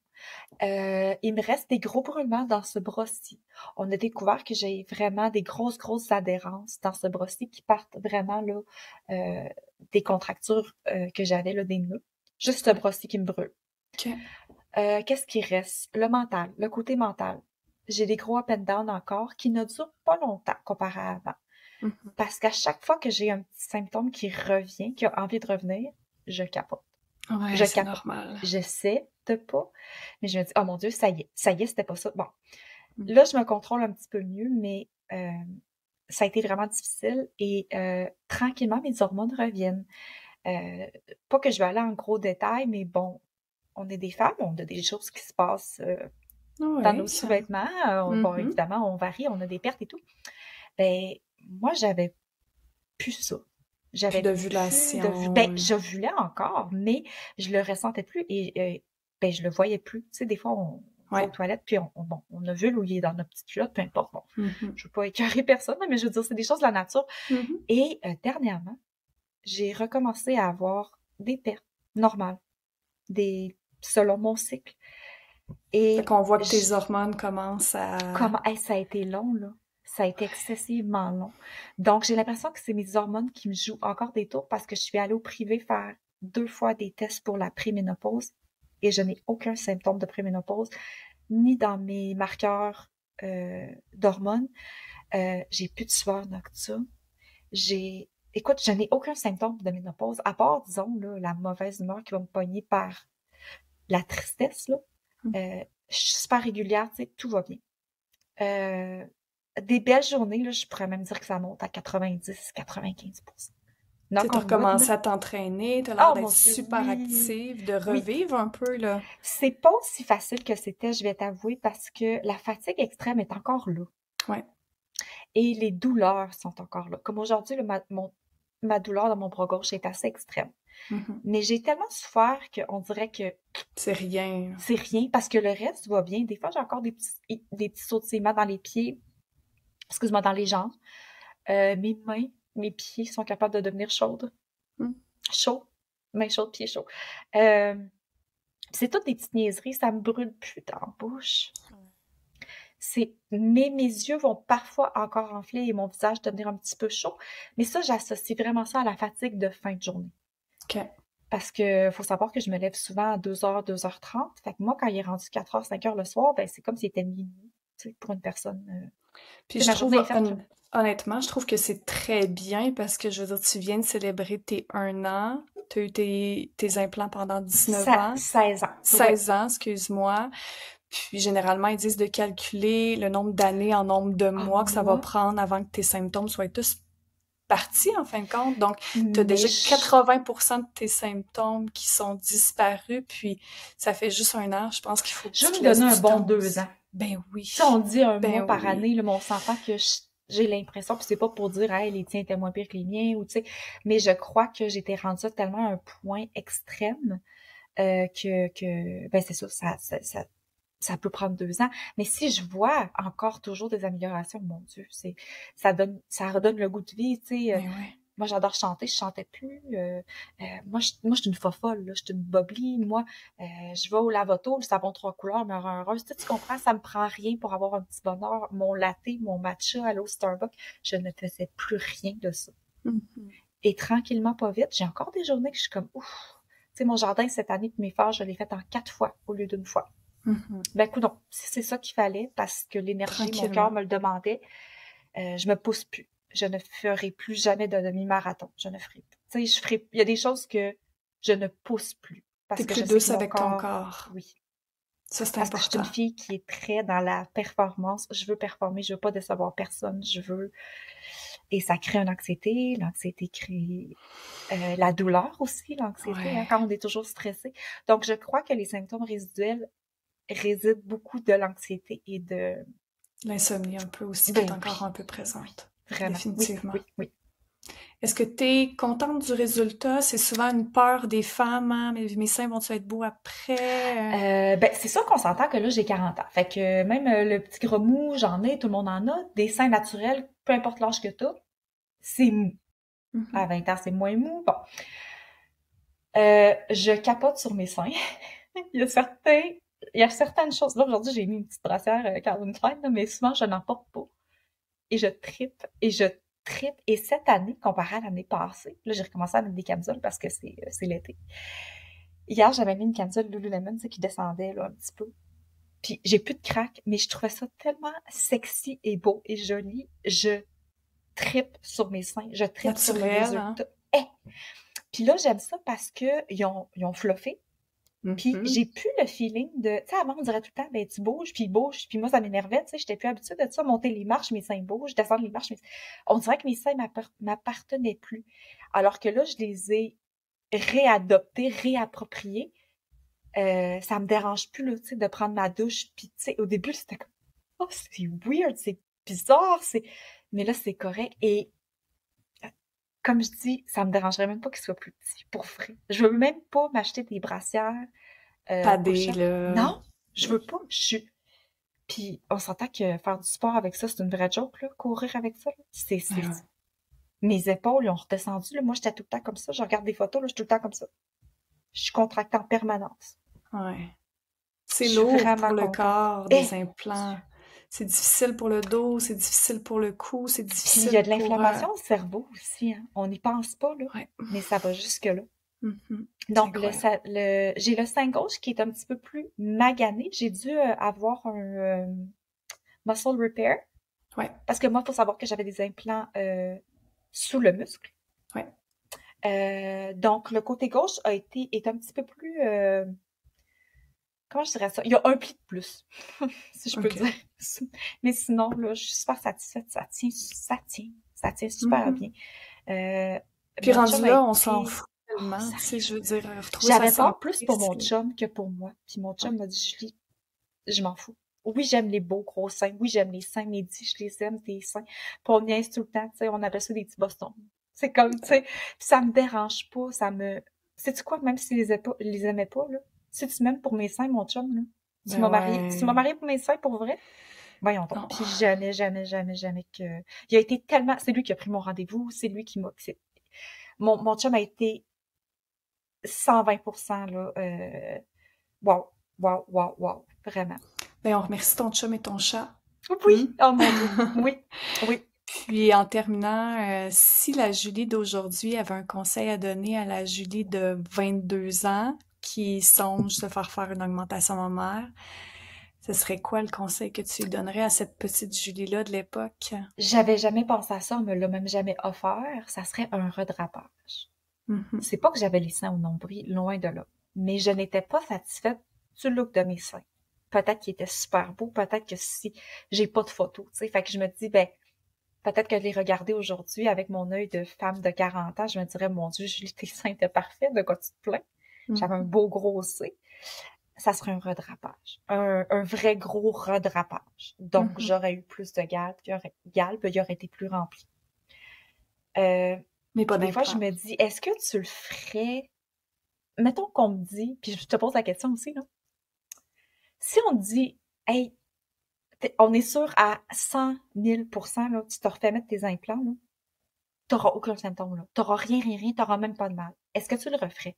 Euh, il me reste des gros brûlements dans ce bras-ci. On a découvert que j'ai vraiment des grosses, grosses adhérences dans ce bras-ci qui partent vraiment là euh, des contractures euh, que j'avais là des nœuds. Juste ce Ouais. bras-ci qui me brûle. OK. Euh, qu'est-ce qui reste? Le mental, le côté mental. J'ai des gros up and down encore qui ne durent pas longtemps comparé à avant. Mhm. Parce qu'à chaque fois que j'ai un petit symptôme qui revient, qui a envie de revenir, je capote. Ouais, Je c'est capote. normal. J'essaie de pas, mais je me dis, oh mon Dieu, ça y est, ça y est, c'était pas ça. Bon, Mhm. là, je me contrôle un petit peu mieux, mais euh, ça a été vraiment difficile et euh, tranquillement, mes hormones reviennent. Euh, pas que je vais aller en gros détail, mais bon, on est des femmes, on a des choses qui se passent euh, dans Ouais. nos sous-vêtements. Euh, bon, Mhm. évidemment, on varie, on a des pertes et tout. Ben, moi, j'avais plus ça. Plus J'avais plus de vue. Ben, d'ovulation. j'ovulais encore, mais je le ressentais plus et euh, ben, je le voyais plus. Tu sais, des fois, on va aux Ouais. toilettes, puis on, on, bon, on ovule ou il est dans notre petite culotte, peu importe. Bon, Mhm. je veux pas écœurer personne, mais je veux dire, c'est des choses de la nature. Mhm. Et euh, dernièrement, j'ai recommencé à avoir des pertes normales, des selon mon cycle. Fait Et qu'on voit que tes je, hormones commencent à... comment, hey, ça a été long, là. Ça a été excessivement long. Donc, j'ai l'impression que c'est mes hormones qui me jouent encore des tours parce que je suis allée au privé faire deux fois des tests pour la préménopause et je n'ai aucun symptôme de préménopause, ni dans mes marqueurs euh, d'hormones. Euh, j'ai plus de sueur nocturne. J'ai écoute, je n'ai aucun symptôme de ménopause, à part, disons, là, la mauvaise humeur qui va me pogner par la tristesse, là. Mmh. Euh, je suis super régulière, tu sais, tout va bien. Euh, des belles journées, là, je pourrais même dire que ça monte à quatre-vingt-dix, quatre-vingt-quinze pour cent. Tu sais, Knock t'as on wood, là. recommencé à t'entraîner, t'as l'air Oh d'être mon Dieu, super oui! active, de Oui, revivre un peu, là. c'est pas aussi facile que c'était, je vais t'avouer, parce que la fatigue extrême est encore là. Ouais. Et les douleurs sont encore là. Comme aujourd'hui, là, ma, mon, ma douleur dans mon bras gauche est assez extrême. Mhm. Mais j'ai tellement souffert qu'on dirait que C'est rien. c'est rien, parce que le reste va bien. Des fois, j'ai encore des petits, des petits sautillements dans les pieds, excuse-moi, dans les jambes. Euh, mes mains, mes pieds sont capables de devenir chaudes. Mm. Chaud. Mains chaudes, pieds chauds. Euh, c'est toutes des petites niaiseries, ça me brûle plus dans la bouche. C'est, mais mes yeux vont parfois encore enfler et mon visage devenir un petit peu chaud. Mais ça, j'associe vraiment ça à la fatigue de fin de journée. OK. Parce que faut savoir que je me lève souvent à deux heures, deux heures trente. Fait que moi, quand il est rendu quatre heures, cinq heures le soir, ben c'est comme s'il était minuit, tu sais, pour une personne. Euh... Puis Tu sais, je ma journée est trouve, faite, là. hon- honnêtement, je trouve que c'est très bien parce que, je veux dire, tu viens de célébrer tes un an, tu as eu tes, tes implants pendant dix-neuf Ça, ans, seize ans. Ouais. seize ans, excuse-moi. Puis généralement, ils disent de calculer le nombre d'années en nombre de Ah, mois que ça va moi, prendre avant que tes symptômes soient tous partis, en fin de compte. Donc, tu as mais déjà je... quatre-vingts pour cent de tes symptômes qui sont disparus, puis ça fait juste un an, je pense qu'il faut que je tu vais te me donner laisses un du bon temps deux aussi. ans. Ben oui, Si on dit un ben mois par oui. année, là, mais on s'entend que je- j'ai l'impression, puis c'est pas pour dire, hey, les tiens étaient moins pires que les miens, ou tu sais, mais je crois que j'étais rendue tellement à un point extrême euh, que, que, ben c'est ça, ça, ça, ça, ça peut prendre deux ans. Mais si je vois encore toujours des améliorations, mon Dieu, c'est, ça donne, ça redonne le goût de vie, tu sais. euh, Ben oui. Moi, j'adore chanter, je chantais plus. Euh, euh, moi, je, moi, je suis une fofolle, là. Je suis une boblie. Moi, euh, je vais au lavoto, le savon trois couleurs, me rend heureuse. Tu sais, tu comprends, ça me prend rien pour avoir un petit bonheur. Mon latte, mon matcha, aller au Starbucks, je ne faisais plus rien de ça. Mhm. Et tranquillement, pas vite, j'ai encore des journées que je suis comme, ouf. Tu sais, mon jardin, cette année, mes phares, je l'ai fait en quatre fois au lieu d'une fois. Mhm. Ben, écoute, donc, c'est ça qu'il fallait parce que l'énergie, mon cœur Tranquillement. me le demandait. Euh, je me pousse plus. Je ne ferai plus jamais de demi-marathon. Je ne ferai plus. Tu sais, je ferai, il y a des choses que je ne pousse plus T'es parce que plus je sais que douce mon avec ton corps, corps. oui. Ça, c'est Parce que je suis une important. fille qui est très dans la performance. Je veux performer, je veux pas décevoir personne. Je veux, et ça crée une anxiété. L'anxiété crée euh, la douleur aussi, l'anxiété, hein, Ouais. quand on est toujours stressé. Donc, je crois que les symptômes résiduels résident beaucoup de l'anxiété et de, L'insomnie un peu aussi qui est ben encore oui, un peu oui, présente. vraiment, oui, Définitivement. oui, oui. Est-ce que tu es contente du résultat? C'est souvent une peur des femmes, hein? Mes, mes seins vont-tu être beaux après? Euh, Euh, ben, c'est sûr qu'on s'entend que là, j'ai quarante ans. Fait que même euh, le petit gros mou, j'en ai, tout le monde en a. Des seins naturels, peu importe l'âge que t'as, c'est mou. À mhm. vingt ans, c'est moins mou. Bon. Euh, je capote sur mes seins. Il y a certains, il y a certaines choses. Là, aujourd'hui, j'ai mis une petite brassière euh, Calvin Klein, là, mais souvent, je n'en porte pas. Et je trippe, et je trippe. Et cette année, comparé à l'année passée, là, j'ai recommencé à mettre des camisoles parce que c'est, euh, c'est l'été. Hier, j'avais mis une camisole Lululemon, tu sais, qui descendait, là, un petit peu. Puis j'ai plus de craque, mais je trouvais ça tellement sexy et beau et joli. Je trippe sur mes seins, je trippe sur le Naturel, hein? résultat. Eh! Puis là, j'aime ça parce que ils ont, ils ont fluffé. Puis Mhm. j'ai plus le feeling de, tu sais, avant on dirait tout le temps, ben tu bouges, puis ils bougent, puis moi ça m'énervait, tu sais, j'étais plus habituée de ça, monter les marches, mes seins bougent, descendre les marches, mes... on dirait que mes seins m'appar- m'appartenaient plus. Alors que là, je les ai réadoptés, réappropriés. Euh, ça me dérange plus, là, tu sais, de prendre ma douche, puis tu sais, au début, c'était comme, oh, c'est weird, c'est bizarre, c'est, mais là, c'est correct, et comme je dis, ça me dérangerait même pas qu'il soit plus petit, pour vrai. Je veux même pas m'acheter des brassières, euh, Padé, push-up. là. Non, je veux pas, je suis, puis on s'entend que faire du sport avec ça, c'est une vraie joke, là, courir avec ça, là. C'est, Ouais, c'est, ouais. mes épaules, ils ont redescendu, là, moi, j'étais tout le temps comme ça, je regarde des photos, là, je suis tout le temps comme ça. Je suis contractée en permanence. Ouais. Je C'est suis lourd vraiment pour le contente. corps, Eh! des implants. C'est difficile pour le dos, c'est difficile pour le cou, c'est Puis il y a difficile de pour... euh, l'inflammation au cerveau aussi, hein. On n'y pense pas, là, Ouais. mais ça va jusque-là. Mhm. C'est Donc, le, incroyable. sa- le, j'ai le sein gauche qui est un petit peu plus magané. J'ai dû euh, avoir un euh, muscle repair Ouais. parce que moi, il faut savoir que j'avais des implants euh, sous le muscle. Ouais. Euh, donc, le côté gauche a été, est un petit peu plus, euh, comment je dirais ça? Il y a un pli de plus, si je peux OK. dire. Mais sinon, là, je suis super satisfaite. Ça tient, ça tient, ça tient super Mhm. bien. Euh, Puis mon rendu chum a là, on s'en été... fout Oh, tellement, tu sais, sérieux? je veux dire, retrouver sa J'avais peur plus santé, pour mon c'est... chum que pour moi. Puis mon Ouais. chum m'a dit, Julie, je m'en fous. Oui, j'aime les beaux gros seins. Oui, j'aime les seins médits. Je les aime, tes seins. Puis on niaise tout le temps, tu sais. On appelle ça des petits bostons. C'est comme, tu sais, ça me dérange pas. Ça me... Sais-tu quoi? Même s'il les, a pas, les aimait pas, là. Si tu m'aimes pour mes seins, mon chum, là. Tu Ben m'as marié, tu m'as ouais. marié pour mes seins, pour vrai? Voyons donc. Non. Puis jamais, jamais, jamais, jamais que... Il a été tellement... C'est lui qui a pris mon rendez-vous. C'est lui qui m'a... c'est- Mon, mon chum a été cent vingt pour cent, là. Euh... Wow, wow, wow, wow. Vraiment. Ben on remercie ton chum et ton chat. Hmm? Oui! Oh mon Dieu! Oui, oui. Puis en terminant, euh, si la Julie d'aujourd'hui avait un conseil à donner à la Julie de vingt-deux ans qui songe se faire faire une augmentation mammaire, ce serait quoi le conseil que tu lui donnerais à cette petite Julie-là de l'époque? J'avais jamais pensé à ça, on me l'a même jamais offert. Ça serait un redrapage. Mhm. C'est pas que j'avais les seins au nombril, loin de là. Mais je n'étais pas satisfaite du look de mes seins. Peut-être qu'ils étaient super beaux, peut-être que si j'ai pas de photos, tu sais. Fait que je me dis, ben, peut-être que de les regarder aujourd'hui avec mon œil de femme de quarante ans, je me dirais, mon Dieu, Julie, tes seins étaient parfaits, de quoi tu te plains? J'avais un Mhm. beau gros C. Ça serait un redrapage. Un, un vrai gros redrapage. Donc, Mhm. j'aurais eu plus de galbe, il aurait, galbe, il aurait été plus rempli. Euh, Mais pas puis des fois, je d'implant. me dis, est-ce que tu le ferais? Mettons qu'on me dit, puis je te pose la question aussi, là. Si on te dit, hey, t'es- on est sûr à cent mille pour cent, là, tu te refais mettre tes implants, là, t'auras aucun symptôme, là. T'auras rien, rien, rien, t'auras même pas de mal. Est-ce que tu le referais?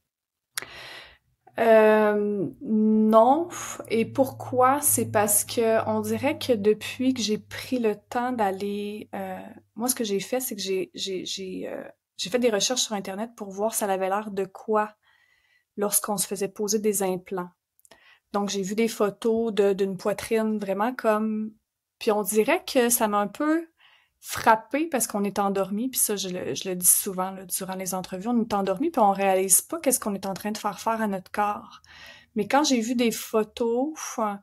Euh, non. Et pourquoi? C'est parce que on dirait que depuis que j'ai pris le temps d'aller, euh, moi ce que j'ai fait, c'est que j'ai j'ai j'ai euh, j'ai fait des recherches sur Internet pour voir ça avait l'air de quoi lorsqu'on se faisait poser des implants. Donc j'ai vu des photos de d'une poitrine vraiment comme, puis on dirait que ça m'a un peu frappée parce qu'on est endormi, puis ça je le, je le dis souvent là, durant les entrevues, on est endormi puis on réalise pas qu'est-ce qu'on est en train de faire faire à notre corps. Mais quand j'ai vu des photos,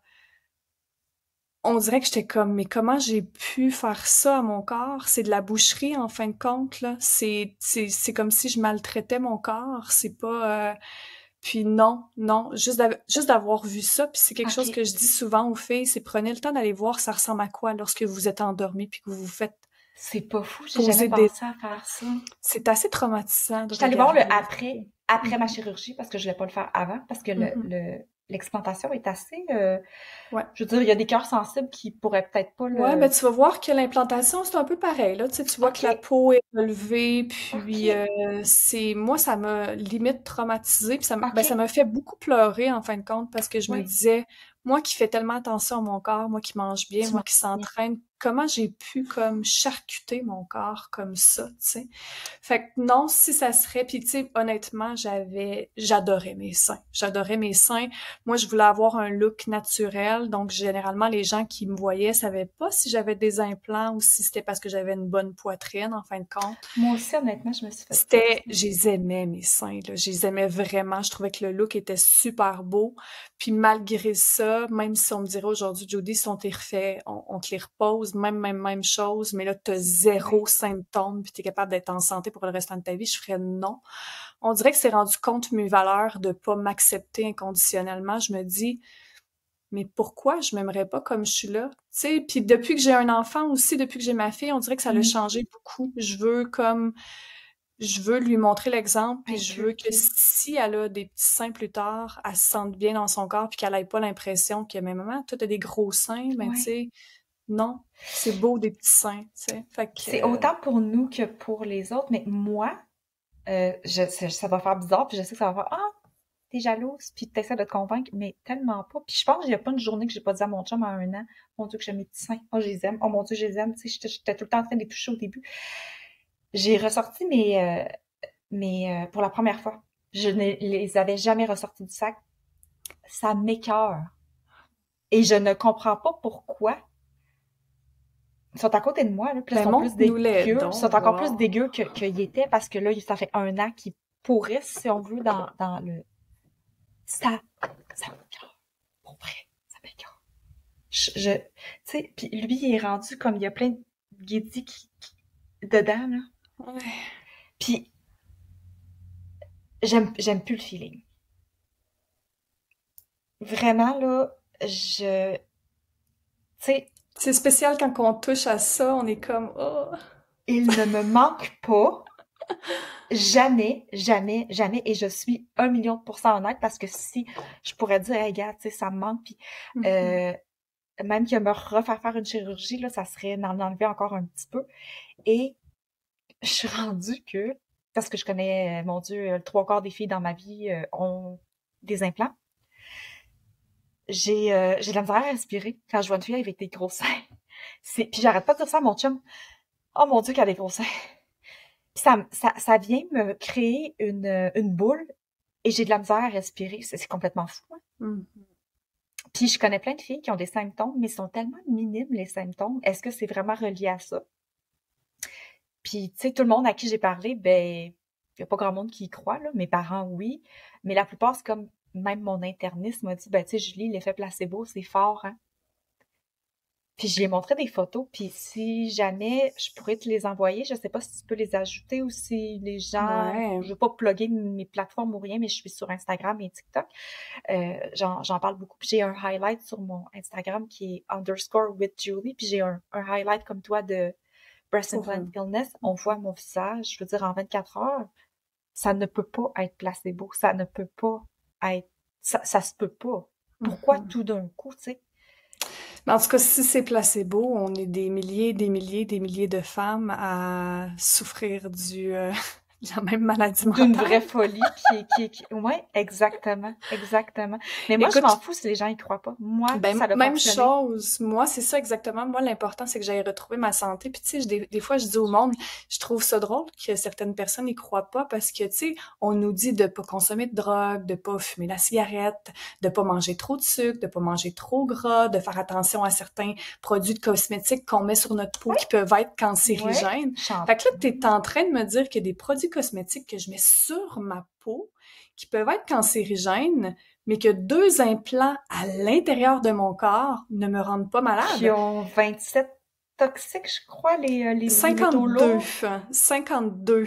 on dirait que j'étais comme, mais comment j'ai pu faire ça à mon corps? C'est de la boucherie, en fin de compte, là. C'est, c'est, c'est comme si je maltraitais mon corps. C'est pas, euh, puis non, non, juste d'av- juste d'avoir vu ça, puis c'est quelque chose OK. que je dis souvent aux filles, c'est prenez le temps d'aller voir ça ressemble à quoi lorsque vous êtes endormi puis que vous vous faites C'est pas fou, j'ai jamais poser des... pensé à faire ça. C'est assez traumatisant de Je suis allée voir le regarder. après, après ma Mhm, chirurgie parce que je voulais pas le faire avant parce que le, mhm. le, l'explantation est assez, euh, Ouais. je veux dire, il y a des cœurs sensibles qui pourraient peut-être pas Ouais, ben le... tu vas voir que l'implantation, c'est un peu pareil, là. Tu sais, tu vois que OK, la peau est relevée, puis OK, euh, c'est... Moi, ça m'a limite traumatisée, puis ça, m- ben, ça OK, m'a fait beaucoup pleurer, en fin de compte, parce que je me ouais, disais, moi qui fais tellement attention à mon corps, moi qui mange bien, tu moi m'as qui bien. s'entraîne, comment j'ai pu, comme, charcuter mon corps comme ça, tu sais? Fait que non, si ça serait... Puis, tu sais, honnêtement, j'avais... J'adorais mes seins. J'adorais mes seins. Moi, je voulais avoir un look naturel, donc généralement, les gens qui me voyaient savaient pas si j'avais des implants ou si c'était parce que j'avais une bonne poitrine, en fin de compte. Moi aussi, honnêtement, je me suis fait dire C'était, ça. je les aimais, mes seins, là. Je les aimais vraiment. Je trouvais que le look était super beau. Puis malgré ça, même si on me dirait aujourd'hui, Jody, si on te les refait, on, on te les repose, même, même, même chose, mais là, t'as Ouais, zéro symptôme puis t'es capable d'être en santé pour le restant de ta vie, je ferais non. On dirait que c'est rendu compte mes valeurs de pas m'accepter inconditionnellement. Je me dis, mais pourquoi je m'aimerais pas comme je suis là? Tu sais, puis depuis que j'ai un enfant aussi, depuis que j'ai ma fille, on dirait que ça a mm, changé beaucoup. Je veux comme, je veux lui montrer l'exemple, puis je veux que inculqué. si elle a des petits seins plus tard, elle se sente bien dans son corps, puis qu'elle ait pas l'impression que, mais maman, toi, t'as des gros seins, mais tu Ouais. sais, non, c'est beau des petits seins, tu sais. Fait Puis que, c'est euh, autant pour nous que pour les autres, mais moi, euh, je, ça ça va faire bizarre, puis je sais que ça va faire, ah, t'es jalouse, puis t'essaies de te convaincre, mais tellement pas. Puis je pense qu'il y a pas une journée que j'ai pas dit à mon chum en un an, mon Dieu, que j'aime mes petits seins. Oh, je les aime. Oh mon Dieu, je les aime. Tu sais, j'étais j'étais tout le temps en train de les toucher au début. J'ai ressorti mes, euh, mes, euh, pour la première fois. Je ne les avais jamais ressortis du sac. Ça m'écoeure. Et je ne comprends pas pourquoi. ils sont à côté de moi, là, puis là, ils Ben, sont plus montre-nous-les dégueux, donc, ils sont encore plus wow. dégueux que, qu'ils étaient parce que là, ça fait un an qu'ils pourrissent, si on veut, dans, dans le... Ça, ça m'écoeure. Pour vrai, ça m'écoeure. Je, je tu sais, puis lui, il est rendu comme, il y a plein de guédis qui, qui- dedans, là. Ouais. Puis, j'aime, j'aime plus le feeling. Vraiment, là, je... Tu sais, C'est spécial quand on touche à ça, on est comme, oh. il ne me manque pas. Jamais, jamais, jamais. Et je suis un million de pourcents honnête parce que si je pourrais dire, hey, regarde, tu sais, ça me manque, puis Mhm. euh, même que me refaire faire une chirurgie, là, ça serait d'en enlever encore un petit peu. Et je suis rendue que, parce que je connais, euh, mon Dieu, le trois quarts des filles dans ma vie euh, ont des implants. J'ai euh, j'ai de la misère à respirer quand je vois une fille avec des gros seins. C'est, puis j'arrête pas de dire ça à mon chum. Oh mon Dieu, qu'elle a des gros seins. Puis ça, ça, ça vient me créer une, une boule et j'ai de la misère à respirer. C'est c'est complètement fou, hein. Mhm. Puis je connais plein de filles qui ont des symptômes, mais ils sont tellement minimes, les symptômes. Est-ce que c'est vraiment relié à ça? Puis, tu sais, tout le monde à qui j'ai parlé, ben, il y a pas grand monde qui y croit, là. Mes parents, oui. Mais la plupart, c'est comme, même mon interniste m'a dit, ben, tu sais, Julie, l'effet placebo, c'est fort, hein. Puis je lui ai montré des photos, puis si jamais je pourrais te les envoyer, je sais pas si tu peux les ajouter ou si les gens, Ouais. je veux pas plugger mes plateformes ou rien, mais je suis sur Instagram et TikTok. Euh, j'en, j'en parle beaucoup. Puis j'ai un highlight sur mon Instagram qui est underscore with Julie, puis j'ai un, un highlight comme toi de breast Pour implant eux. illness. On voit mon visage, je veux dire, en vingt-quatre heures, ça ne peut pas être placebo, ça ne peut pas être, ça, ça se peut pas. Pourquoi Mhm. tout d'un coup, tu sais? Mais en tout cas, si c'est placebo, on est des milliers, des milliers, des milliers de femmes à souffrir du, euh, de la même maladie D'une vraie mentale. folie qui est, qui est, qui... ouais, exactement, exactement. Mais moi, je Écoute, m'en fous si les gens y croient pas. Moi, ben, ça a même fonctionné. chose. Moi, c'est ça exactement. Moi, l'important, c'est que j'aille retrouver ma santé. Puis, tu sais, je- des, des fois, je dis au monde, je trouve ça drôle que certaines personnes n'y croient pas parce que, tu sais, on nous dit de pas consommer de drogue, de pas fumer la cigarette, de pas manger trop de sucre, de pas manger trop gras, de faire attention à certains produits de cosmétiques qu'on met sur notre peau Oui, qui peuvent être ouais, cancérigènes. chante. Fait que là, t'es en train de me dire qu'il y a des produits cosmétiques que je mets sur ma peau qui peuvent être cancérigènes, mais que deux implants à l'intérieur de mon corps ne me rendent pas Qui malade. ont vingt-sept toxiques, je crois, les, euh, les, les métaux cinquante-deux. lourds. cinquante-deux.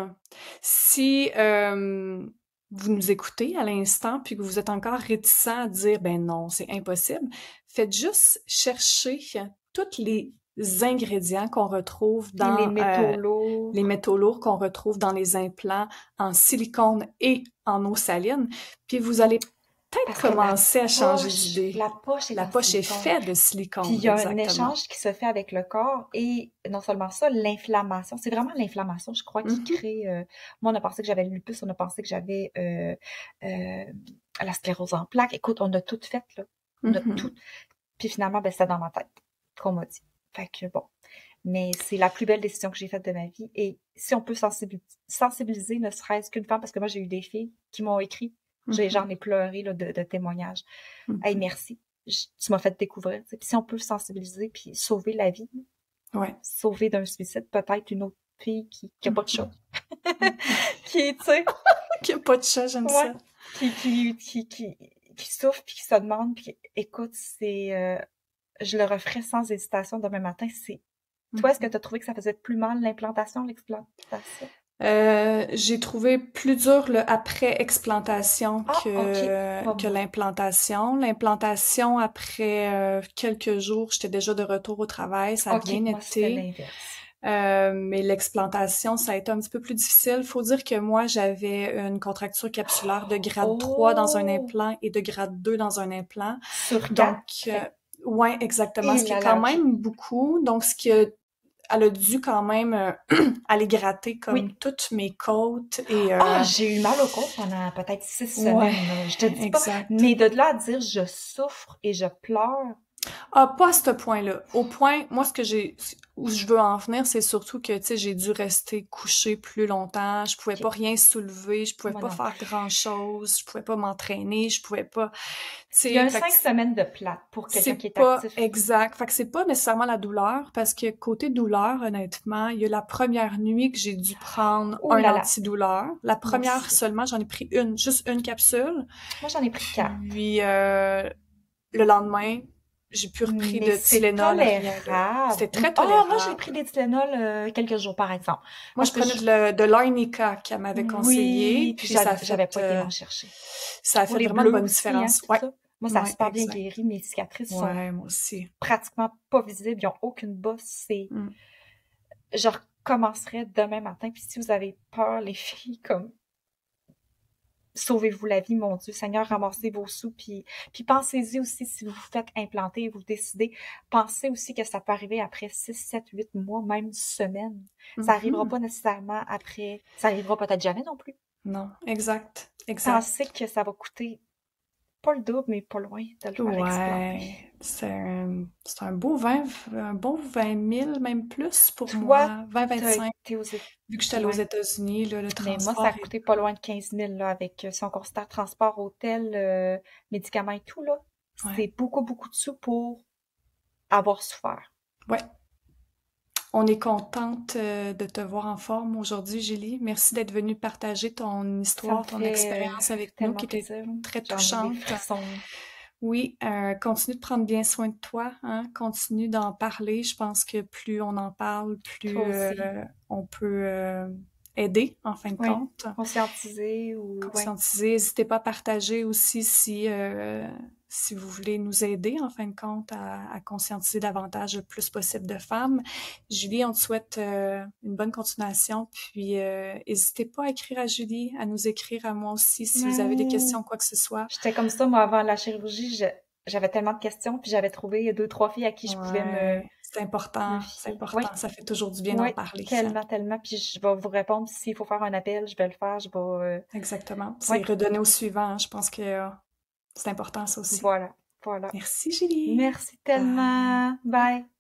Si euh, vous nous écoutez à l'instant puis que vous êtes encore réticent à dire ben non, c'est impossible, faites juste chercher tous les ingrédients qu'on retrouve Et les dans métaux euh, les lourds. métaux lourds qu'on retrouve dans les implants en silicone et en eau saline, puis vous allez peut-être Parce que la commencer à changer poche, d'idée. la poche est La en poche est silicone. faite de Puis il silicone, y a un exactement. échange qui se fait avec le corps et non seulement ça, l'inflammation. C'est vraiment l'inflammation, je crois, qui Mhm, crée. euh, Moi, on a pensé que j'avais le lupus, on a pensé que j'avais euh, euh, la sclérose en plaques. Écoute, on a tout fait là, on a mhm. tout. Puis finalement, ben c'était dans ma tête qu'on m'a dit. Fait que bon, mais c'est la plus belle décision que j'ai faite de ma vie. Et si on peut sensibiliser, sensibiliser ne serait-ce qu'une femme, parce que moi j'ai eu des filles qui m'ont écrit, j'ai j'en Mhm, ai pleuré là, de, de témoignages. Hey, mhm. merci. Je- tu m'as fait découvrir. Tu sais. Puis si on peut sensibiliser puis sauver la vie, Ouais. sauver d'un suicide, peut-être une autre fille qui, qui a pas de chat. Mhm, mhm. Qui, tu sais, Qu'il n'y a pas de chat, j'aime ouais. ça. Qui, qui, qui, qui, qui souffre puis qui se demande. Puis écoute, c'est, euh, je le referai sans hésitation demain matin. C'est, toi, est-ce que Mhm. tu as trouvé que ça faisait plus mal l'implantation, l'explantation? Euh, j'ai trouvé plus dur le après explantation Ah, ok. que Pas que moi. l'implantation. L'implantation après euh, quelques jours, j'étais déjà de retour au travail, ça a Ok, bien moi, c'était été. l'inverse. Euh, mais l'explantation, ça a été un petit peu plus difficile. Faut dire que moi, j'avais une contracture capsulaire de grade trois dans un Oh! implant et de grade deux dans un implant. Sur Donc, quatre? euh, Fait. ouais, exactement. Et Ce qui est là quand là, ok. même beaucoup. Donc, ce qui a elle a dû quand même euh, aller gratter Oui. comme toutes mes côtes et Ah, euh, j'ai eu mal au côte pendant peut-être six ouais, semaines, là. Je te dis pas. exact. Mais de là à dire je souffre et je pleure, Ah, pas à ce point-là. Au point, moi, ce que j'ai, où je veux en venir, c'est surtout que, tu sais, j'ai dû rester couchée plus longtemps. Je pouvais pas OK. rien soulever, je pouvais Moi pas non faire plus. grand-chose, je pouvais pas m'entraîner, je pouvais pas, tu Il y a sais, un fait que cinq semaines de plate pour quelqu'un qui c'est est pas actif. exact. Fait que c'est pas nécessairement la douleur, parce que côté douleur, honnêtement, il y a la première nuit que j'ai dû prendre Oh un là là, antidouleur. La moi première aussi. seulement, j'en ai pris une, juste une capsule. Moi, j'en ai pris quatre. Puis euh, le lendemain, j'ai plus repris Mais de c'est Tylenol, rien là. tolérable. C'était très Ah, moi, j'ai tolérable. pris des Tylenol euh, quelques jours, par exemple. Moi, je Parce que prenais je... de, le- de l'arnica qu'elle m'avait conseillé, Oui, puis puis ça a j'avais fait, j'avais pas été euh, m'en chercher. ça a Pour fait les vraiment une bleus bonne aussi, hein, différence. tout Ouais, ça. Moi, ça a ouais, super bien exact. guéri. Mes cicatrices sont Ouais, moi aussi. pratiquement pas visibles. Ils ont aucune bosse. C'est... Mm. Je recommencerai demain matin. Puis si vous avez peur, les filles, comme sauvez-vous la vie, mon Dieu, Seigneur, ramassez vos sous, puis, puis pensez-y aussi si vous vous faites implanter et vous décidez, pensez aussi que ça peut arriver après six, sept, huit mois, même semaines. Ça arrivera Mhm. pas nécessairement après, ça arrivera peut-être jamais non plus. Non, exact, Pensez exact. que ça va coûter pas le double, mais pas loin de le faire explanter. Ouais, c'est un, c'est un beau vingt, un bon vingt mille, même plus pour Toi, moi. vingt, t'as vingt-cinq. été aux États, Vu que j'étais allée aux ouais. États-Unis, là, le Mais moi, ça transport a et coûté pas tout. loin de quinze mille, là, avec, euh, si on considère transport, hôtel, euh, médicaments et tout, là. Ouais, C'est beaucoup, beaucoup de sous pour avoir souffert. ouais. On est contente euh, de te voir en forme aujourd'hui, Julie. Merci d'être venue partager ton Ça me histoire, ton fait euh, expérience avec nous, tellement qui était plaisir. très J'en ai des touchante. frissons. Oui, euh, continue de prendre bien soin de toi, hein? Continue d'en parler. Je pense que plus on en parle, Toi plus euh, aussi. on peut euh, aider, en fin de Oui. compte. Conscientiser ou... Ouais. Conscientiser. N'hésitez pas à partager aussi si, euh, si vous voulez nous aider, en fin de compte, à, à conscientiser davantage le plus possible de femmes. Julie, on te souhaite euh, une bonne continuation. Puis, euh, n'hésitez pas à écrire à Julie, à nous écrire à moi aussi si vous avez des Ouais. questions, quoi que ce soit. J'étais comme ça, moi, avant la chirurgie. je- J'avais tellement de questions, puis j'avais trouvé deux, trois filles à qui je pouvais me, Ouais, c'est me important, c'est fier. Oui. important. Ça fait toujours du bien d'en Oui. parler. Tellement, tellement. Puis je vais vous répondre. S'il faut faire un appel, je vais le faire. Je vais... euh, Exactement. Oui. C'est redonner au suivant, hein. Je pense que euh, c'est important, ça aussi. Voilà. Voilà. Merci, Julie. Merci Bye. tellement. Bye.